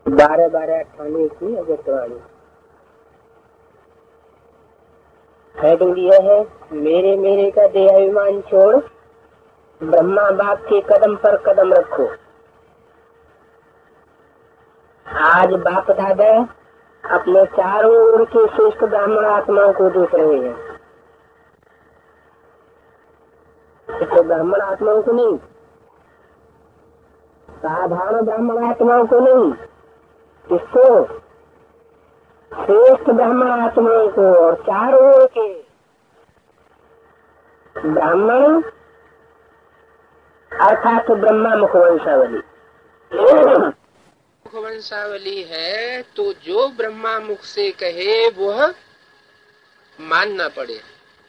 12/12 अट्ठानवे की अगस्तवाणी। हेडिंग यह है, मेरे मेरे का देहाभिमान छोड़, ब्रह्मा बाप के कदम पर कदम रखो। आज बाप दादा अपने चारों ओर के श्रेष्ठ ब्राह्मण आत्माओं को देख रहे हैं। तो ब्राह्मण आत्माओं को नहीं, साधारण ब्राह्मण आत्माओं को नहीं, किसको? श्रेष्ठ ब्राह्मण आत्माओं को। और चारों ओर के ब्राह्मण अर्थात ब्रह्मा मुखवंशावली। मुखवंशावली है तो जो ब्रह्मा मुख से कहे वह मानना पड़े।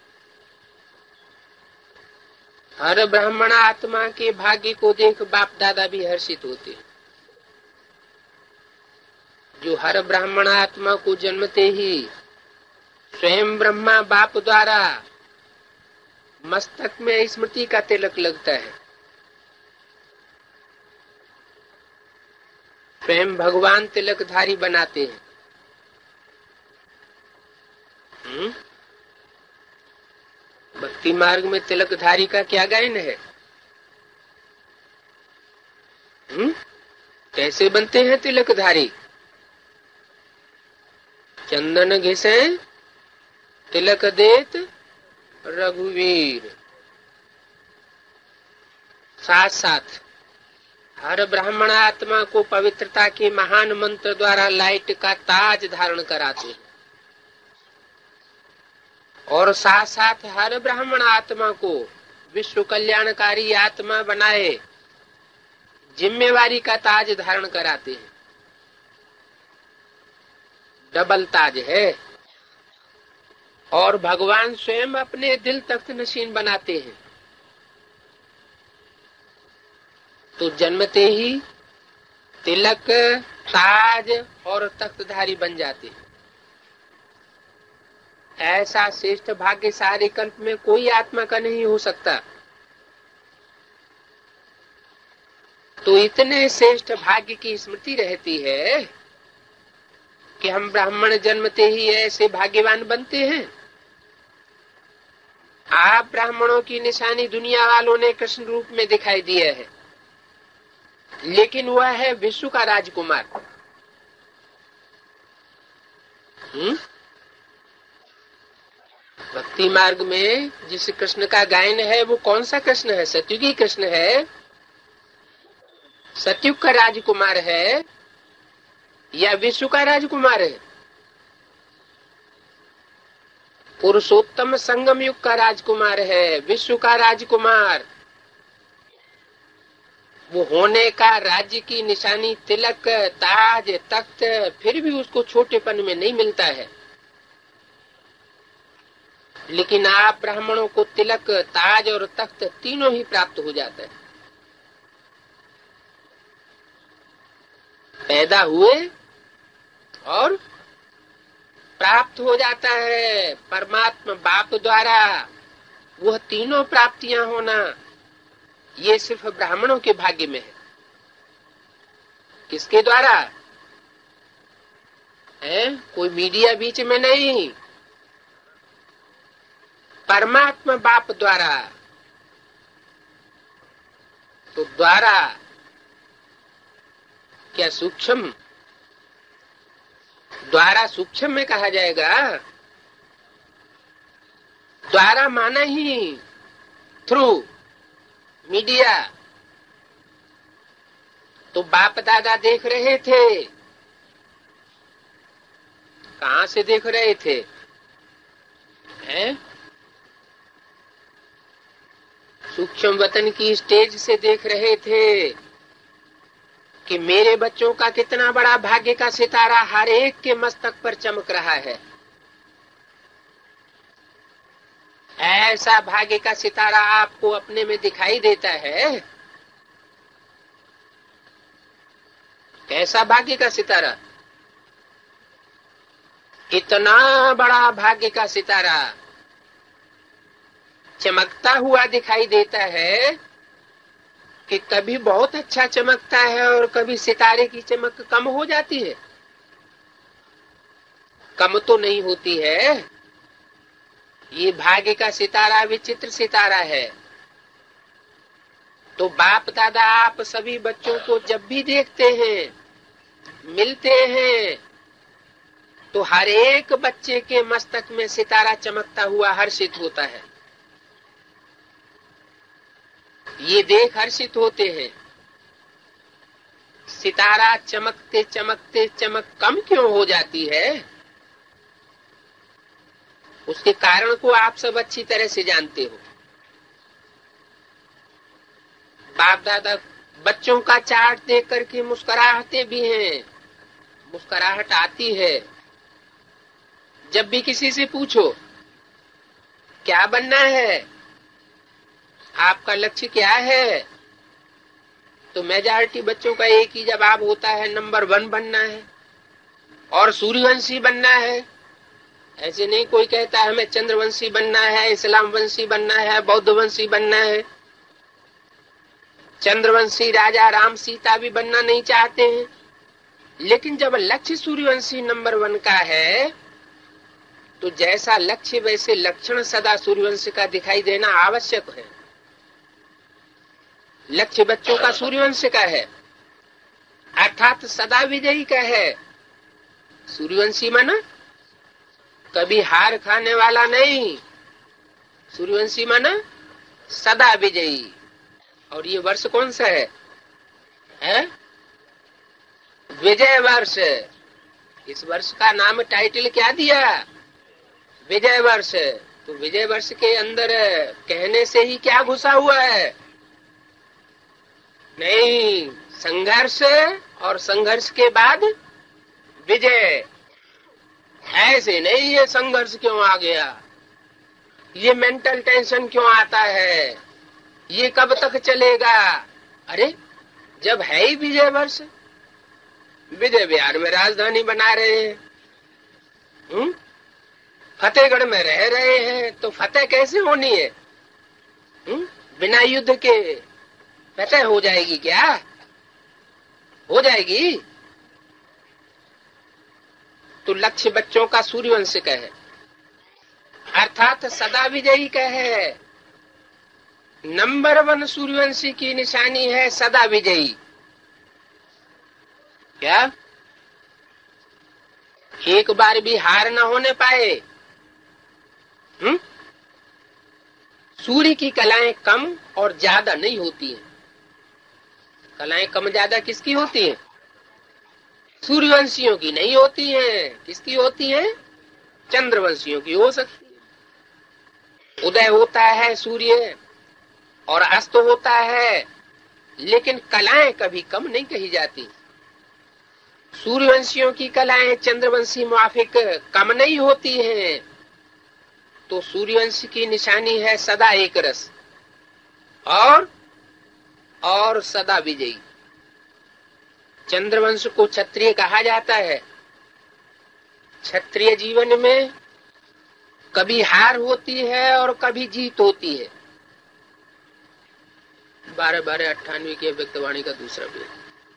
हर ब्राह्मण आत्मा के भाग्य को देख बाप दादा भी हर्षित होते। जो हर ब्राह्मण आत्मा को जन्मते ही स्वयं ब्रह्मा बाप द्वारा मस्तक में स्मृति का तिलक लगता है, स्वयं भगवान तिलकधारी बनाते हैं। भक्ति मार्ग में तिलकधारी का क्या गायन है? कैसे बनते हैं तिलकधारी? चंदन घिसे तिलक देत रघुवीर। साथ साथ हर ब्राह्मण आत्मा को पवित्रता के महान मंत्र द्वारा लाइट का ताज धारण कराते हैं और साथ साथ हर ब्राह्मण आत्मा को विश्व कल्याणकारी आत्मा बनाए जिम्मेवारी का ताज धारण कराते हैं। डबल ताज है। और भगवान स्वयं अपने दिल तख्त नशीन बनाते हैं। तो जन्मते ही तिलक, ताज और तख्तधारी बन जाते हैं। ऐसा श्रेष्ठ भाग्य सारे कल्प में कोई आत्मा का नहीं हो सकता। तो इतने श्रेष्ठ भाग्य की स्मृति रहती है कि हम ब्राह्मण जन्मते ही ऐसे भाग्यवान बनते हैं। आप ब्राह्मणों की निशानी दुनिया वालों ने कृष्ण रूप में दिखाई दिया है, लेकिन वह है विश्व का राजकुमार। भक्ति मार्ग में जिस कृष्ण का गायन है वो कौन सा कृष्ण है? सत्युगी कृष्ण है, सत्युग का राजकुमार है या विश्व का राजकुमार है? पुरुषोत्तम संगम युग का राजकुमार है, विश्व का राजकुमार। वो होने का राज्य की निशानी तिलक, ताज, तख्त, फिर भी उसको छोटेपन में नहीं मिलता है। लेकिन आप ब्राह्मणों को तिलक, ताज और तख्त तीनों ही प्राप्त हो जाता है। पैदा हुए और प्राप्त हो जाता है परमात्मा बाप द्वारा। वह तीनों प्राप्तियां होना ये सिर्फ ब्राह्मणों के भाग्य में है। किसके द्वारा है? कोई मीडिया बीच में नहीं, परमात्मा बाप द्वारा। तो द्वारा क्या सूक्ष्म? द्वारा सूक्ष्म में कहा जाएगा। द्वारा माना ही थ्रू मीडिया। तो बाप दादा देख रहे थे। कहां से देख रहे थे? हैं? सूक्ष्म वतन की स्टेज से देख रहे थे कि मेरे बच्चों का कितना बड़ा भाग्य का सितारा हर एक के मस्तक पर चमक रहा है। ऐसा भाग्य का सितारा आपको अपने में दिखाई देता है। कैसा भाग्य का सितारा? इतना बड़ा भाग्य का सितारा चमकता हुआ दिखाई देता है कि कभी बहुत अच्छा चमकता है और कभी सितारे की चमक कम हो जाती है? कम तो नहीं होती है। ये भाग्य का सितारा विचित्र सितारा है। तो बाप दादा आप सभी बच्चों को जब भी देखते हैं, मिलते हैं, तो हर एक बच्चे के मस्तक में सितारा चमकता हुआ हर्षित होता है। ये देख हर्षित होते हैं। सितारा चमकते चमकते चमक कम क्यों हो जाती है? उसके कारण को आप सब अच्छी तरह से जानते हो। बाप दादा बच्चों का चार्ट देख करके मुस्कुराते भी हैं, मुस्कुराहट आती है। जब भी किसी से पूछो क्या बनना है, आपका लक्ष्य क्या है, तो मेजॉरिटी बच्चों का एक ही जवाब होता है, नंबर 1 बनना है और सूर्यवंशी बनना है। ऐसे नहीं कोई कहता है हमें चंद्रवंशी बनना है, इस्लाम वंशी बनना है, बौद्ध वंशी बनना है। चंद्रवंशी राजा राम सीता भी बनना नहीं चाहते हैं, लेकिन जब लक्ष्य सूर्यवंशी नंबर 1 का है, तो जैसा लक्ष्य वैसे लक्षण सदा सूर्यवंश का दिखाई देना आवश्यक है। लक्ष्य बच्चों का सूर्यवंश का है, अर्थात सदा विजयी का है। सूर्यवंशी माना कभी हार खाने वाला नहीं, सूर्यवंशी माना सदा विजयी। और ये वर्ष कौन सा है? विजय वर्ष। इस वर्ष का नाम टाइटल क्या दिया? विजय वर्ष। तो विजय वर्ष के अंदर कहने से ही क्या घुसा हुआ है? नहीं, संघर्ष और संघर्ष के बाद विजय। ऐसे नहीं ये संघर्ष क्यों आ गया, ये मेंटल टेंशन क्यों आता है, ये कब तक चलेगा? अरे जब है ही विजय वर्ष, विजय विहार में राजधानी बना रहे हैं, फतेहगढ़ में रह रहे हैं, तो फतेह कैसे होनी है? बिना युद्ध के फतेह हो जाएगी क्या? हो जाएगी? तो लक्ष्य बच्चों का सूर्यवंश का है, अर्थात सदा विजयी का है। नंबर 1 सूर्यवंशी की निशानी है सदा विजयी। क्या एक बार भी हार न होने पाए? सूर्य की कलाएं कम और ज्यादा नहीं होती हैं। कलाएं कम ज्यादा किसकी होती हैं? सूर्यवंशियों की नहीं होती हैं। किसकी होती हैं? चंद्रवंशियों की हो सकती है। उदय होता है सूर्य और अस्त होता है, लेकिन कलाएं कभी कम नहीं कही जाती। सूर्यवंशियों की कलाएं चंद्रवंशी मुआफिक कम नहीं होती हैं। तो सूर्यवंश की निशानी है सदा एक रस और सदा विजयी। चंद्रवंश को क्षत्रिय कहा जाता है। क्षत्रिय जीवन में कभी हार होती है और कभी जीत होती है। 12/12/98 की अव्यक्तवाणी का दूसरा पेज।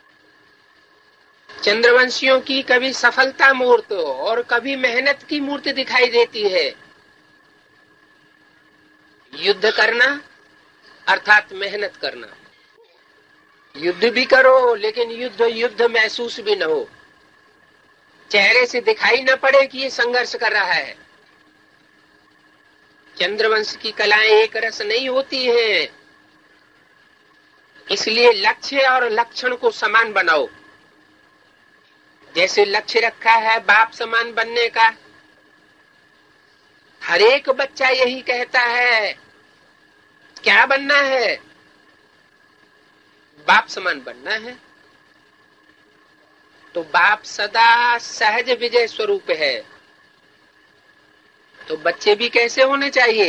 चंद्रवंशियों की कभी सफलता मूर्त और कभी मेहनत की मूर्त दिखाई देती है। युद्ध करना अर्थात मेहनत करना। युद्ध भी करो, लेकिन युद्ध महसूस भी न हो, चेहरे से दिखाई न पड़े कि ये संघर्ष कर रहा है। चंद्रवंश की कलाएं एक रस नहीं होती हैं, इसलिए लक्ष्य और लक्षण को समान बनाओ। जैसे लक्ष्य रखा है बाप समान बनने का, हर एक बच्चा यही कहता है। क्या बनना है? बाप समान बनना है। तो बाप सदा सहज विजय स्वरूप है। तो बच्चे भी कैसे होने चाहिए?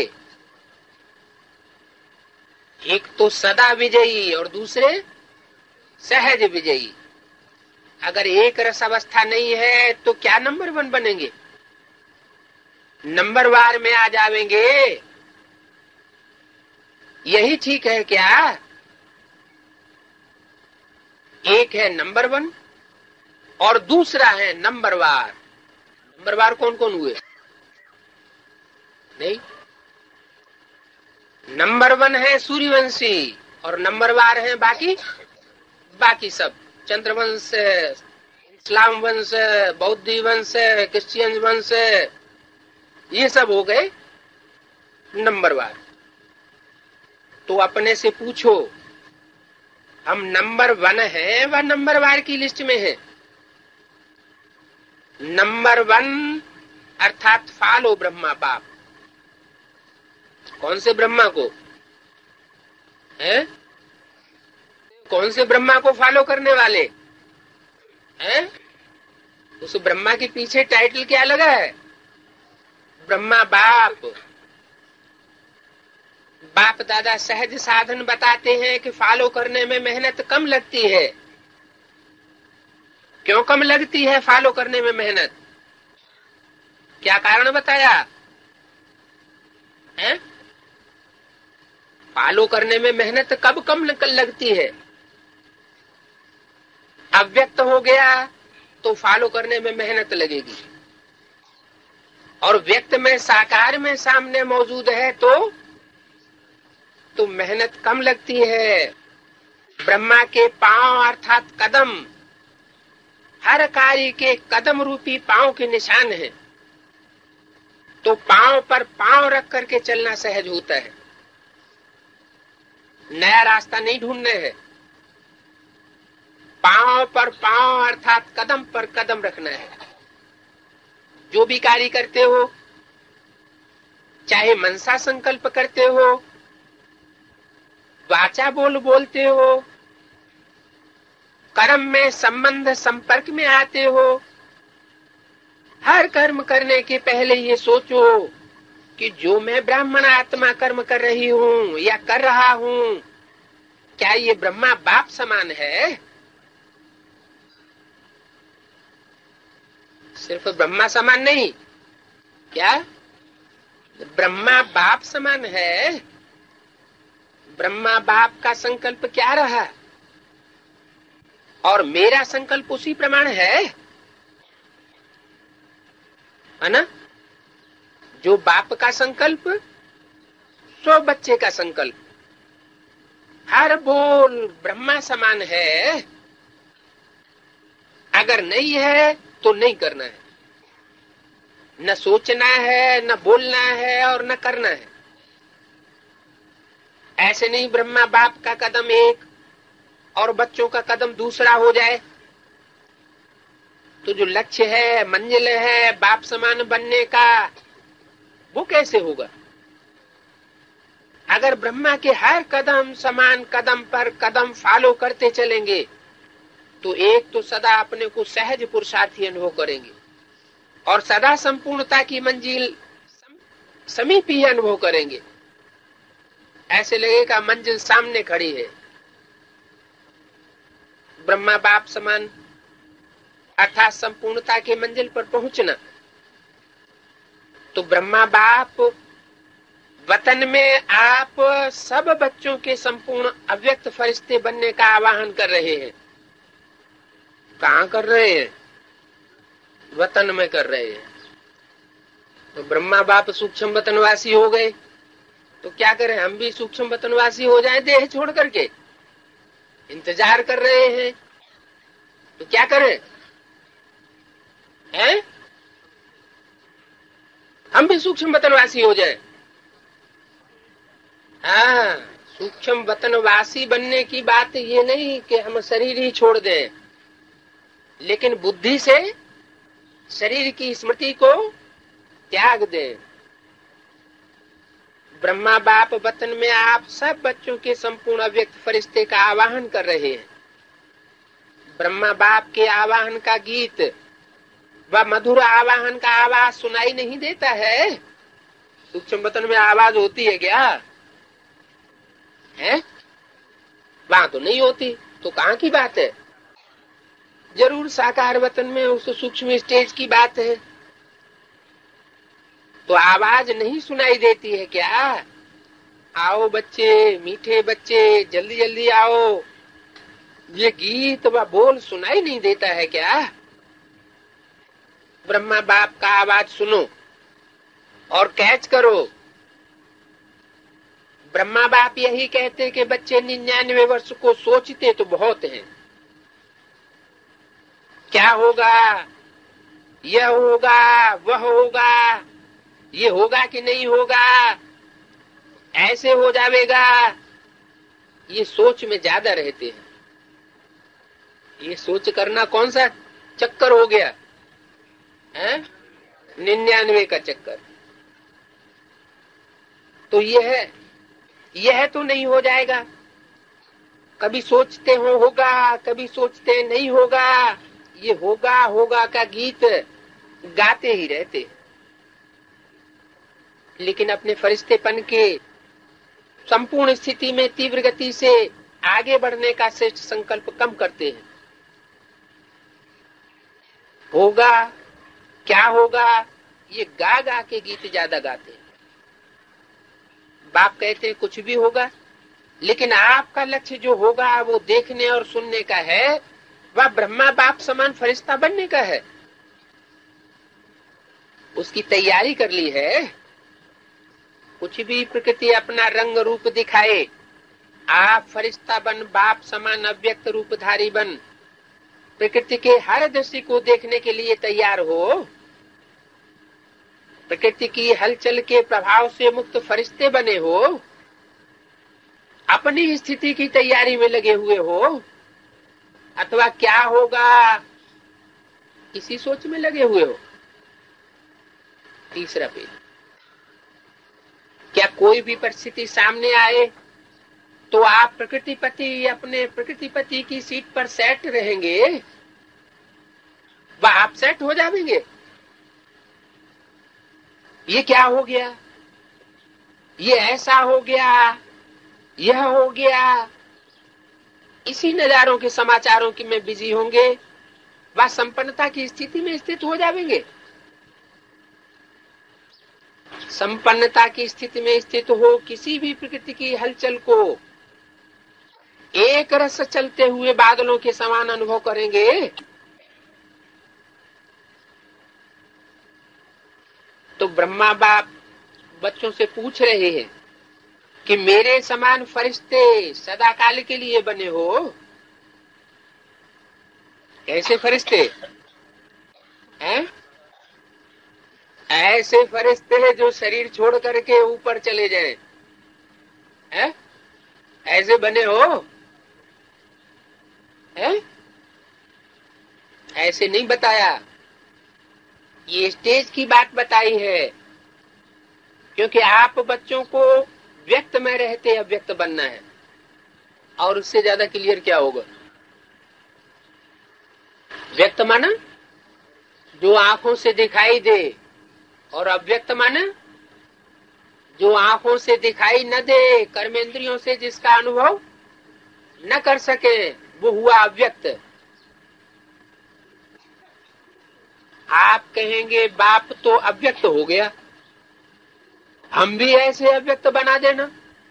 एक तो सदा विजयी और दूसरे सहज विजयी। अगर एक रस अवस्था नहीं है तो क्या नंबर 1 बनेंगे? नंबर वार में आ जाएंगे। यही ठीक है क्या? एक है नंबर वन और दूसरा है नंबरवार। नंबरवार कौन कौन हुए? नहीं, नंबर वन है सूर्यवंशी और नंबरवार है बाकी सब। चंद्रवंश, इस्लाम वंश, बौद्ध वंश, क्रिश्चियन वंश, ये सब हो गए नंबरवार। तो अपने से पूछो, हम नंबर वन है व नंबरवार की लिस्ट में है? नंबर वन अर्थात फॉलो ब्रह्मा बाप। कौन से ब्रह्मा को है? कौन से ब्रह्मा को फॉलो करने वाले हैं? उस ब्रह्मा के पीछे टाइटल क्या लगा है? ब्रह्मा बाप। बाप दादा सहज साधन बताते हैं कि फॉलो करने में मेहनत कम लगती है। क्यों कम लगती है फॉलो करने में मेहनत? क्या कारण बताया है? फॉलो करने में मेहनत कब कम लगती है? अव्यक्त हो गया तो फॉलो करने में मेहनत लगेगी, और व्यक्त में साकार में सामने मौजूद है तो मेहनत कम लगती है। ब्रह्मा के पांव अर्थात कदम, हर कार्य के कदम रूपी पांव के निशान है, तो पांव पर पांव रख करके चलना सहज होता है। नया रास्ता नहीं ढूंढने है, पांव पर पांव अर्थात कदम पर कदम रखना है। जो भी कार्य करते हो, चाहे मनसा संकल्प करते हो, वाचा बोलते हो, कर्म में संबंध संपर्क में आते हो, हर कर्म करने के पहले ये सोचो कि जो मैं ब्राह्मण आत्मा कर्म कर रही हूँ या कर रहा हूँ, क्या ये ब्रह्मा बाप समान है? सिर्फ ब्रह्मा समान नहीं, क्या ब्रह्मा बाप समान है? ब्रह्मा बाप का संकल्प क्या रहा और मेरा संकल्प उसी प्रमाण है ना? जो बाप का संकल्प सो बच्चे का संकल्प, हर बोल ब्रह्मा समान है। अगर नहीं है तो नहीं करना है, न सोचना है, न बोलना है और न करना है। ऐसे नहीं ब्रह्मा बाप का कदम एक और बच्चों का कदम दूसरा हो जाए तो जो लक्ष्य है, मंजिल है बाप समान बनने का, वो कैसे होगा? अगर ब्रह्मा के हर कदम समान कदम पर कदम फॉलो करते चलेंगे तो एक तो सदा अपने को सहज पुरुषार्थी अनुभव करेंगे और सदा संपूर्णता की मंजिल समीप ही अनुभव करेंगे। ऐसे लगेगा मंजिल सामने खड़ी है। ब्रह्मा बाप समान अर्थात संपूर्णता के मंजिल पर पहुंचना। तो ब्रह्मा बाप वतन में आप सब बच्चों के संपूर्ण अव्यक्त फरिश्ते बनने का आह्वान कर रहे हैं। कहाँ कर रहे हैं? वतन में कर रहे हैं। तो ब्रह्मा बाप सूक्ष्म वतनवासी हो गए तो क्या करें? हम भी सूक्ष्म वतनवासी हो जाएं देह छोड़ करके? इंतजार कर रहे हैं तो क्या करें? हैं? हम भी सूक्ष्म वतनवासी हो जाएं। हाँ, सूक्ष्म वतनवासी बनने की बात ये नहीं कि हम शरीर ही छोड़ दें, लेकिन बुद्धि से शरीर की स्मृति को त्याग दें। ब्रह्मा बाप वतन में आप सब बच्चों के संपूर्ण अव्यक्त फरिश्ते का आवाहन कर रहे हैं। ब्रह्मा बाप के आवाहन का गीत व मधुर आवाहन का आवाज सुनाई नहीं देता है? सूक्ष्म वतन में आवाज होती है क्या? है? वहां तो नहीं होती, तो कहाँ की बात है? जरूर साकार वतन में उस सूक्ष्म स्टेज की बात है। तो आवाज नहीं सुनाई देती है क्या? आओ बच्चे, मीठे बच्चे, जल्दी जल्दी आओ, ये गीत व बोल सुनाई नहीं देता है क्या? ब्रह्मा बाप का आवाज सुनो और कैच करो। ब्रह्मा बाप यही कहते कि बच्चे 99 वर्ष को सोचते तो बहुत हैं, क्या होगा, यह होगा, वह होगा, ये होगा कि नहीं होगा, ऐसे हो जाएगा, ये सोच में ज्यादा रहते हैं। ये सोच करना कौन सा चक्कर हो गया है? 99 का चक्कर। तो यह तो नहीं हो जाएगा। कभी सोचते हो होगा, कभी सोचते नहीं होगा। ये होगा होगा का गीत गाते ही रहते, लेकिन अपने फरिश्तेपन के संपूर्ण स्थिति में तीव्र गति से आगे बढ़ने का श्रेष्ठ संकल्प कम करते हैं। होगा, क्या होगा, ये गा गा के गीत ज्यादा गाते हैं। बाप कहते हैं कुछ भी होगा, लेकिन आपका लक्ष्य जो होगा वो देखने और सुनने का है, वह ब्रह्मा बाप समान फरिश्ता बनने का है। उसकी तैयारी कर ली है। कुछ भी प्रकृति अपना रंग रूप दिखाए, आप फरिश्ता बन, बाप समान अव्यक्त रूपधारी बन, प्रकृति के हर दृश्य को देखने के लिए तैयार हो। प्रकृति की हलचल के प्रभाव से मुक्त फरिश्ते बने हो, अपनी स्थिति की तैयारी में लगे हुए हो, अथवा क्या होगा इसी सोच में लगे हुए हो। तीसरा पेज। क्या कोई भी परिस्थिति सामने आए तो आप प्रकृतिपति अपने प्रकृतिपति की सीट पर सेट रहेंगे, वह आप सेट हो जाएंगे। ये क्या हो गया, ये ऐसा हो गया, यह हो गया, इसी नजारों के समाचारों की में बिजी होंगे, वह संपन्नता की स्थिति में स्थित हो जाएंगे। संपन्नता की स्थिति में स्थित हो, किसी भी प्रकृति की हलचल को एक रस चलते हुए बादलों के समान अनुभव करेंगे। तो ब्रह्मा बाप बच्चों से पूछ रहे हैं कि मेरे समान फरिश्ते सदाकाल के लिए बने हो। कैसे फरिश्ते हैं? ऐसे फरिश्ते हैं जो शरीर छोड़ करके ऊपर चले जाएं, हैं? ऐसे बने हो? हैं? ऐसे नहीं बताया, ये स्टेज की बात बताई है, क्योंकि आप बच्चों को व्यक्त में रहते अव्यक्त बनना है। और उससे ज्यादा क्लियर क्या होगा? व्यक्त माना जो आंखों से दिखाई दे, और अव्यक्त माना जो आंखों से दिखाई न दे, कर्मेंद्रियों से जिसका अनुभव न कर सके, वो हुआ अव्यक्त। आप कहेंगे बाप तो अव्यक्त हो गया, हम भी ऐसे अव्यक्त बना देना।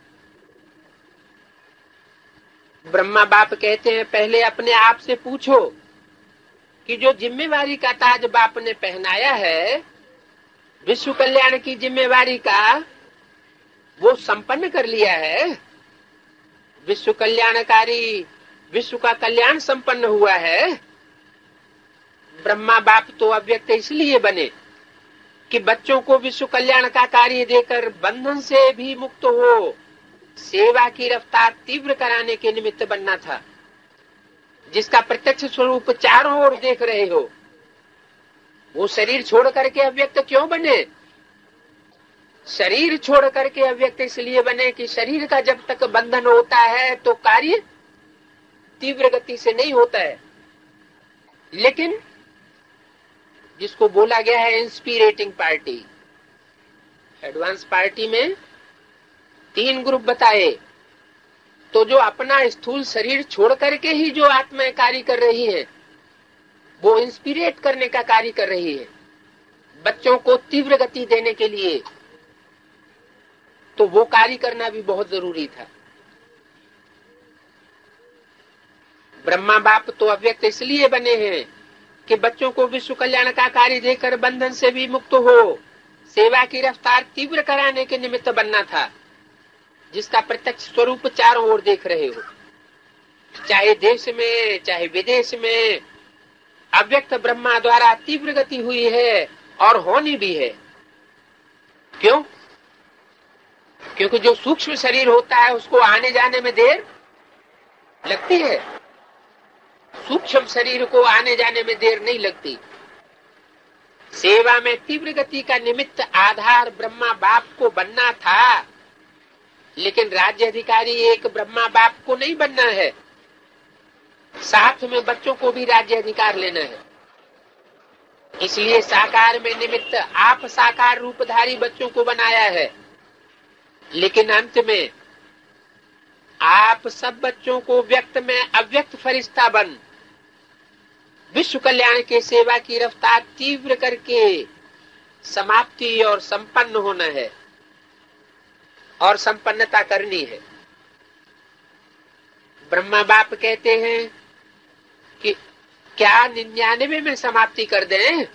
ब्रह्मा बाप कहते हैं पहले अपने आप से पूछो कि जो जिम्मेवारी का ताज बाप ने पहनाया है, विश्व कल्याण की जिम्मेवारी का, वो संपन्न कर लिया है। विश्व कल्याणकारी, विश्व का कल्याण संपन्न हुआ है। ब्रह्मा बाप तो अव्यक्त इसलिए बने कि बच्चों को विश्व कल्याण का कार्य देकर बंधन से भी मुक्त हो, सेवा की रफ्तार तीव्र कराने के निमित्त बनना था, जिसका प्रत्यक्ष स्वरूप चारों ओर देख रहे हो। वो शरीर छोड़ करके अव्यक्त क्यों बने? शरीर छोड़ करके अव्यक्त इसलिए बने कि शरीर का जब तक बंधन होता है तो कार्य तीव्र गति से नहीं होता है। लेकिन जिसको बोला गया है इंस्पिरेटिंग पार्टी, एडवांस पार्टी में 3 ग्रुप बताए। तो जो अपना स्थूल शरीर छोड़ करके ही जो आत्मा कार्य कर रही है, वो इंस्पिरेट करने का कार्य कर रही है बच्चों को तीव्र गति देने के लिए। तो वो कार्य करना भी बहुत जरूरी था। ब्रह्मा बाप तो अव्यक्त इसलिए बने हैं कि बच्चों को विश्व कल्याण का कार्य देकर बंधन से भी मुक्त हो, सेवा की रफ्तार तीव्र कराने के निमित्त बनना था, जिसका प्रत्यक्ष स्वरूप चारों ओर देख रहे हो। चाहे देश में चाहे विदेश में अव्यक्त ब्रह्मा द्वारा तीव्र गति हुई है और होनी भी है। क्यों? क्योंकि जो सूक्ष्म शरीर होता है उसको आने जाने में देर लगती है, सूक्ष्म शरीर को आने जाने में देर नहीं लगती। सेवा में तीव्र गति का निमित्त आधार ब्रह्मा बाप को बनना था, लेकिन राज्य अधिकारी एक ब्रह्मा बाप को नहीं बनना है, साथ में बच्चों को भी राज्य अधिकार लेना है। इसलिए साकार में निमित्त आप साकार रूपधारी बच्चों को बनाया है, लेकिन अंत में आप सब बच्चों को व्यक्त में अव्यक्त फरिश्ता बन विश्व कल्याण के सेवा की रफ्तार तीव्र करके समाप्ति और संपन्न होना है और संपन्नता करनी है। ब्रह्मा बाप कहते हैं कि क्या 99 में समाप्ति कर दें?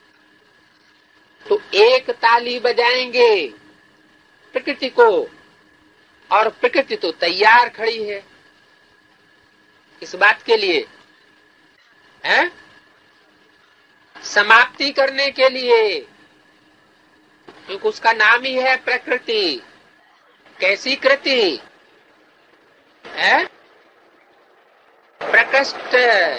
तो एक ताली बजाएंगे प्रकृति को, और प्रकृति तो तैयार खड़ी है इस बात के लिए, है समाप्ति करने के लिए, क्योंकि उसका नाम ही है प्रकृति। कैसी कृति है? प्रकृष्ट,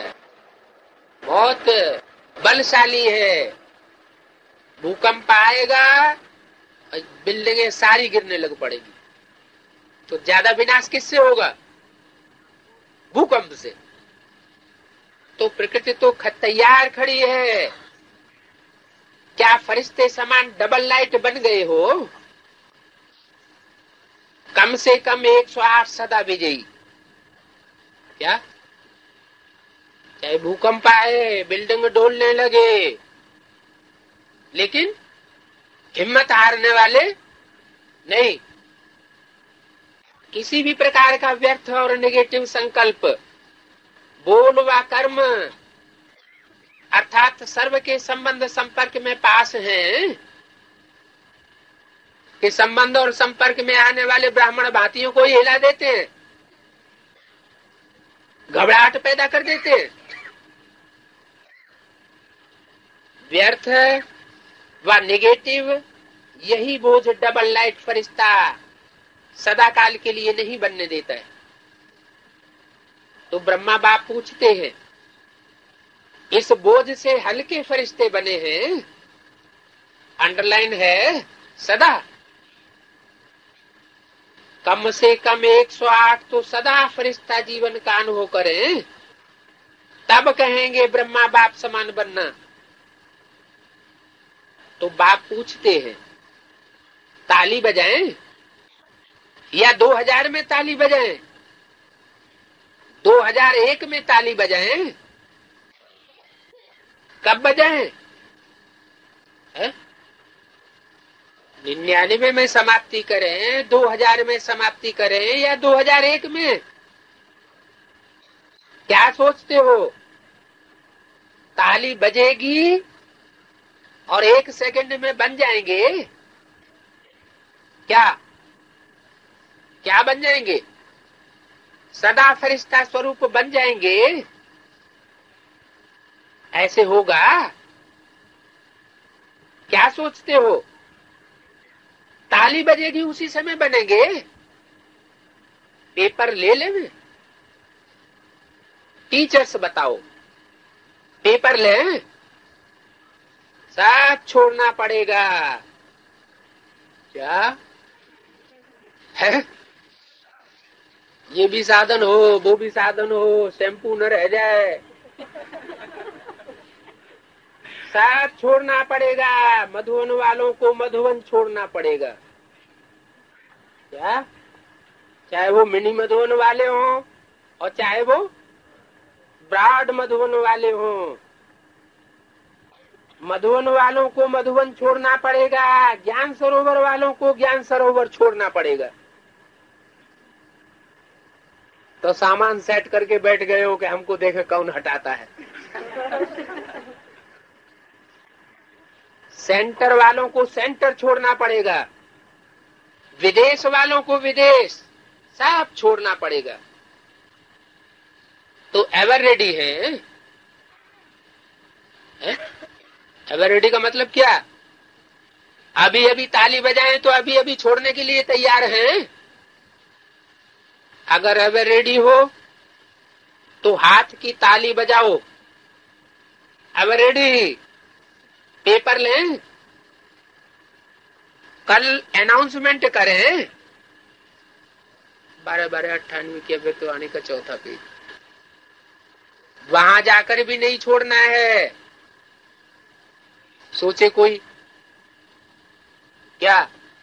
बहुत बलशाली है। भूकंप आएगा, बिल्डिंगें सारी गिरने लग पड़ेगी। तो ज्यादा विनाश किससे होगा? भूकंप से। तो प्रकृति तो तैयार खड़ी है। क्या फरिश्ते समान डबल लाइट बन गए हो? कम से कम 108 सदा विजयी। क्या? चाहे भूकंप आए, बिल्डिंग डोलने लगे, लेकिन हिम्मत हारने वाले नहीं। किसी भी प्रकार का व्यर्थ और नेगेटिव संकल्प, बोल व कर्म अर्थात सर्व के संबंध संपर्क में पास हैं कि संबंध और संपर्क में आने वाले ब्राह्मण भातियों को ही हिला देते हैं, घबराहट पैदा कर देते हैं। व्यर्थ व नेगेटिव यही बोझ डबल लाइट फरिश्ता सदा काल के लिए नहीं बनने देता है। तो ब्रह्मा बाप पूछते हैं, इस बोझ से हल्के फरिश्ते बने हैं, अंडरलाइन है सदा। कम से कम 108 तो सदा फरिश्ता जीवन का अनुभव करें, तब कहेंगे ब्रह्मा बाप समान बनना। तो बाप पूछते हैं, ताली बजाएं या 2000 में ताली बजाएं? 2001 में ताली बजाएं? कब बजाएं? 99 में समाप्ति करें, 2000 में समाप्ति करें या 2001 में? क्या सोचते हो? ताली बजेगी और 1 सेकंड में बन जाएंगे? क्या क्या बन जाएंगे? सदा फरिश्ता स्वरूप बन जाएंगे? ऐसे होगा? क्या सोचते हो? ताली बजेगी उसी समय बनेंगे? पेपर ले लें? टीचर्स बताओ, पेपर लें? सब छोड़ना पड़ेगा। क्या है? ये भी साधन हो, वो भी साधन हो, शैम्पू न रह जाए, सब छोड़ना पड़ेगा। मधुवन वालों को मधुवन छोड़ना पड़ेगा। क्या? चाहे वो मिनी मधुवन वाले हों और चाहे वो ब्रॉड मधुवन वाले हों, मधुवन वालों को मधुवन छोड़ना पड़ेगा, ज्ञान सरोवर वालों को ज्ञान सरोवर छोड़ना पड़ेगा। तो सामान सेट करके बैठ गए हो कि हमको देखे कौन हटाता है। सेंटर वालों को सेंटर छोड़ना पड़ेगा, विदेश वालों को विदेश, सब छोड़ना पड़ेगा। तो एवर रेडी है? एवर रेडी का मतलब क्या? अभी अभी ताली बजाएं तो अभी अभी छोड़ने के लिए तैयार हैं। अगर एवर रेडी हो तो हाथ की ताली बजाओ। Ever ready? पेपर लें, कल अनाउंसमेंट करें 12/12/98 के अभी तो आने का चौथा पेज। वहां जाकर भी नहीं छोड़ना है। सोचे कोई क्या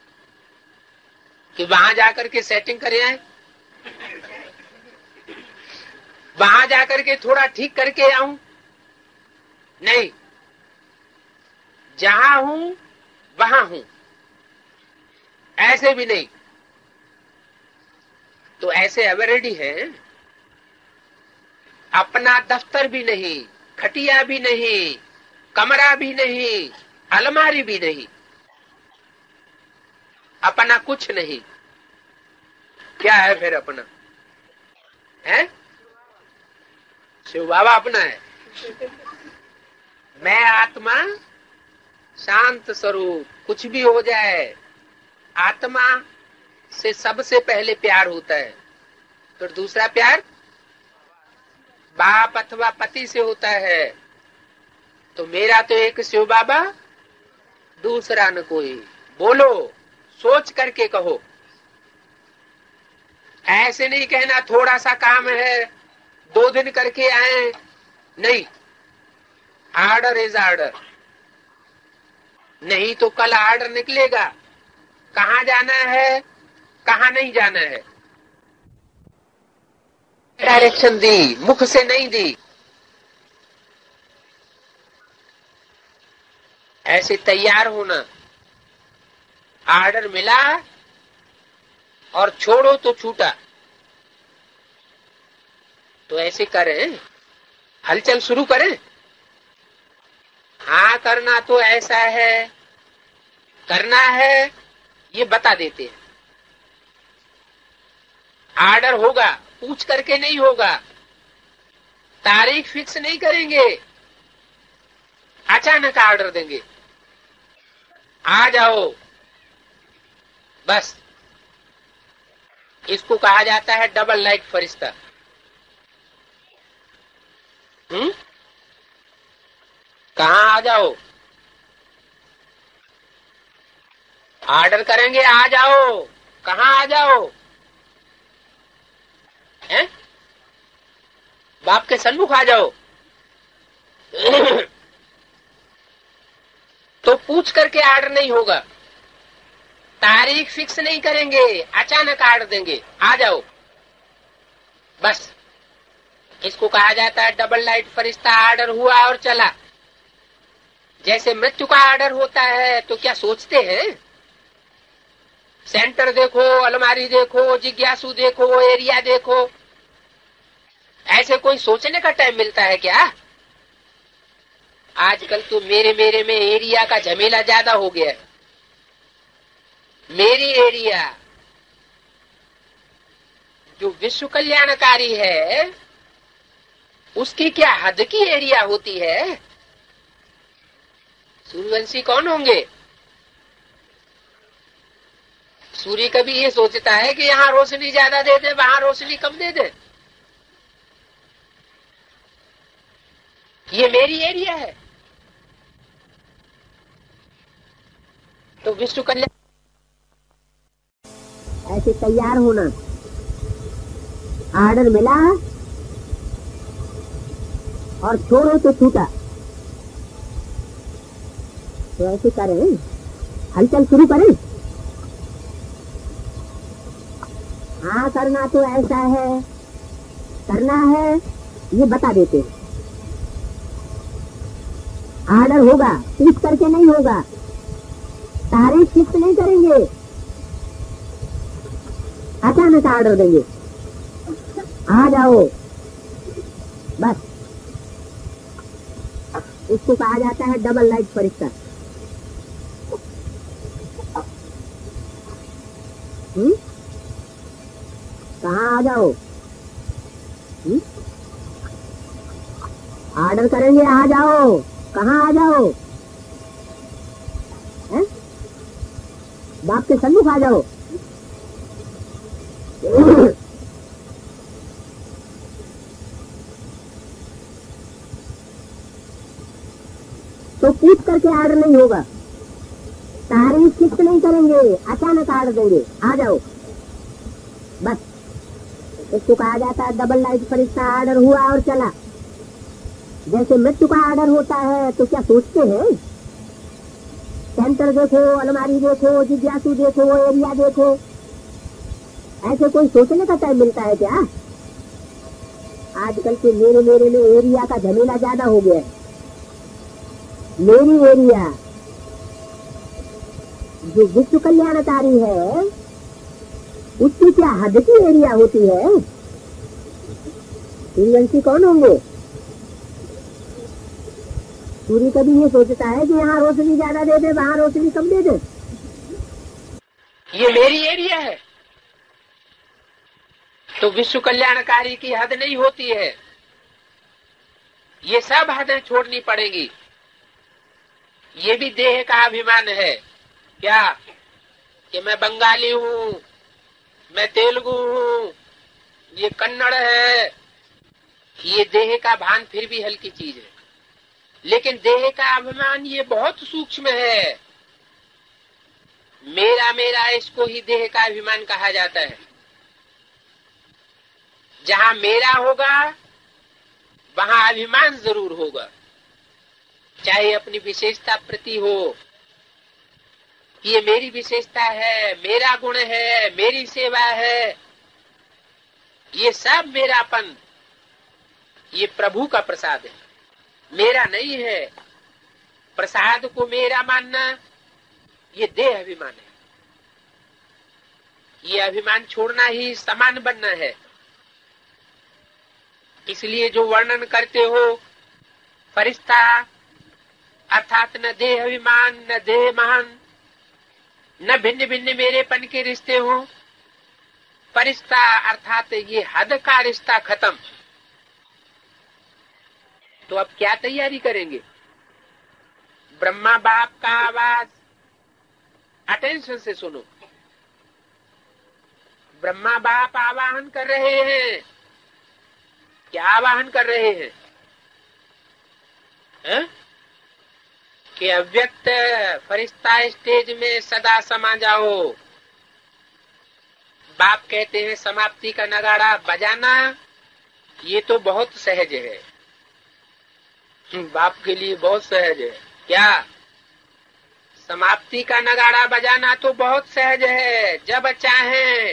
कि वहां जाकर के सेटिंग करें आए, वहां जाकर के थोड़ा ठीक करके आऊं? नहीं, जहां हूं वहां हूं, ऐसे भी नहीं। तो ऐसे एवर रेडी है? अपना दफ्तर भी नहीं, खटिया भी नहीं, कमरा भी नहीं, अलमारी भी नहीं, अपना कुछ नहीं। क्या है फिर अपना? है शिव बाबा अपना है। मैं आत्मा शांत स्वरूप, कुछ भी हो जाए आत्मा से सबसे पहले प्यार होता है। फिर दूसरा प्यार बाप अथवा पति से होता है। तो मेरा तो एक शिव बाबा, दूसरा न कोई। बोलो, सोच करके कहो। ऐसे नहीं कहना थोड़ा सा काम है 2 दिन करके आए। नहीं, आर्डर इज आर्डर। नहीं तो कल आर्डर निकलेगा, कहाँ जाना है कहाँ नहीं जाना है। डायरेक्शन दी, मुख से नहीं दी। ऐसे तैयार होना। आर्डर मिला और छोड़ो तो छूटा। तो ऐसे करें, हलचल शुरू करें। हाँ करना तो ऐसा है, करना है, ये बता देते हैं। आर्डर होगा, पूछ करके नहीं होगा। तारीख फिक्स नहीं करेंगे, अचानक आर्डर देंगे, आ जाओ बस। इसको कहा जाता है डबल लाइट फरिश्ता। कहाँ आ जाओ? आर्डर करेंगे, आ जाओ। कहाँ आ जाओ? हैं? बाप के सन्मुख आ जाओ। तो पूछ करके आर्डर नहीं होगा, तारीख फिक्स नहीं करेंगे, अचानक आर्डर देंगे, आ जाओ बस। इसको कहा जाता है डबल लाइट फरिश्ता। आर्डर हुआ और चला। जैसे मृत्यु का आर्डर होता है तो क्या सोचते हैं? सेंटर देखो, अलमारी देखो, जिज्ञासु देखो, एरिया देखो। ऐसे कोई सोचने का टाइम मिलता है क्या? आजकल तो मेरे में एरिया का झमेला ज्यादा हो गया है। मेरी एरिया जो विश्व कल्याणकारी है, उसकी क्या हद की एरिया होती है? सूर्यवंशी कौन होंगे? सूर्य कभी ये सोचता है कि यहाँ रोशनी ज्यादा दे दे, वहां रोशनी कम दे दे? ये मेरी एरिया है। तो विश्व कल्याण ऐसे तैयार होना। आर्डर मिला और छोड़ो तो छूटा। तो ऐसे करें, हलचल शुरू करें। हाँ करना तो ऐसा है, करना है, ये बता देते हैं। आर्डर होगा, पूछ करके नहीं होगा, तारीख फिक्स नहीं करेंगे, अचानक आर्डर देंगे, आ जाओ बस। इसको कहा जाता है डबल लाइट फरिश्ता। कहाँ आ जाओ? ऑर्डर करेंगे आ जाओ। कहाँ आ जाओ? है? बाप के सन्मुख आ जाओ। तो पूछ करके ऑर्डर नहीं होगा, तारीफ किस्त नहीं करेंगे, अचानक ऑर्डर देंगे आ जाओ बस। इसको कहा जाता है डबल लाइट फरिश्ता। ऑर्डर हुआ और चला। जैसे मृत्यु का ऑर्डर होता है तो क्या सोचते हैं? सेंटर देखो, अलमारी देखो, जिज्ञासु देखो, एरिया देखो, ऐसे कोई सोचने का टाइम मिलता है क्या? आजकल के मेरे में एरिया का झमेला ज्यादा हो गया है। मेरी एरिया जो विश्व कल्याणकारी है उसकी क्या हद की एरिया होती है? सूर्यवंशी कौन होंगे? सूर्य कभी ये सोचता है कि यहाँ रोशनी ज्यादा दे दे, वहाँ रोशनी कम दे दे? ये मेरी एरिया है तो विश्व कल्याणकारी की हद नहीं होती है। ये सब हदें छोड़नी पड़ेगी। ये भी देह का अभिमान है क्या कि मैं बंगाली हूँ, मैं तेलुगु हूँ, ये कन्नड़ है। ये देह का भान फिर भी हल्की चीज है, लेकिन देह का अभिमान ये बहुत सूक्ष्म है। मेरा मेरा इसको ही देह का अभिमान कहा जाता है। जहां मेरा होगा वहां अभिमान जरूर होगा, चाहे अपनी विशेषता प्रति हो। ये मेरी विशेषता है, मेरा गुण है, मेरी सेवा है, ये सब मेरापन, ये प्रभु का प्रसाद है, मेरा नहीं है। प्रसाद को मेरा मानना ये देह अभिमान है। ये अभिमान छोड़ना ही समान बनना है। इसलिए जो वर्णन करते हो फरिश्ता अर्थात न देह अभिमान, न देह महान, न भिन्न भिन्न मेरेपन के रिश्ते हो। फरिश्ता अर्थात ये हद का रिश्ता खत्म। तो अब क्या तैयारी करेंगे? ब्रह्मा बाप का आवाज अटेंशन से सुनो। ब्रह्मा बाप आवाहन कर रहे हैं। क्या आवाहन कर रहे हैं? कि अव्यक्त फरिश्ता स्टेज में सदा समा जाओ। बाप कहते हैं समाप्ति का नगाड़ा बजाना ये तो बहुत सहज है। बाप के लिए बहुत सहज है। क्या समाप्ति का नगाड़ा बजाना तो बहुत सहज है। जब चाहे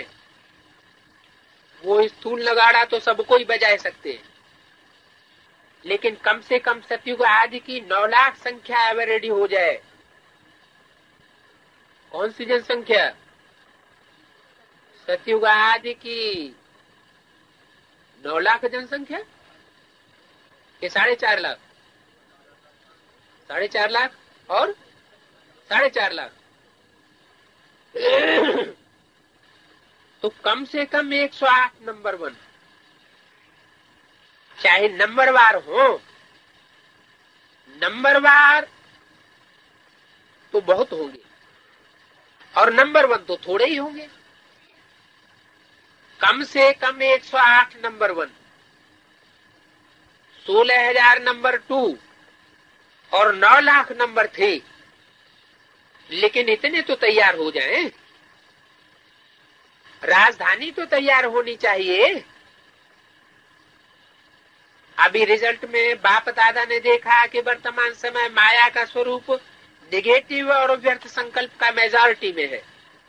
वो स्थूल नगाड़ा तो सबको ही बजा सकते हैं, लेकिन कम से कम सतयुग आदि की 9 लाख संख्या अब रेडी हो जाए। कौन सी जनसंख्या? सतयुग आदि की 9 लाख जनसंख्या के 4.5 लाख, 4.5 लाख और 4.5 लाख तो कम से कम 108 नंबर 1, चाहे नंबरवार हो। नंबरवार तो बहुत होंगे और नंबर 1 तो थोड़े ही होंगे। कम से कम 108 नंबर 1, 16,000 नंबर 2 और 9 लाख नंबर 3। लेकिन इतने तो तैयार हो जाएं। राजधानी तो तैयार होनी चाहिए। अभी रिजल्ट में बाप दादा ने देखा कि वर्तमान समय माया का स्वरूप निगेटिव और व्यर्थ संकल्प का मेजॉरिटी में है।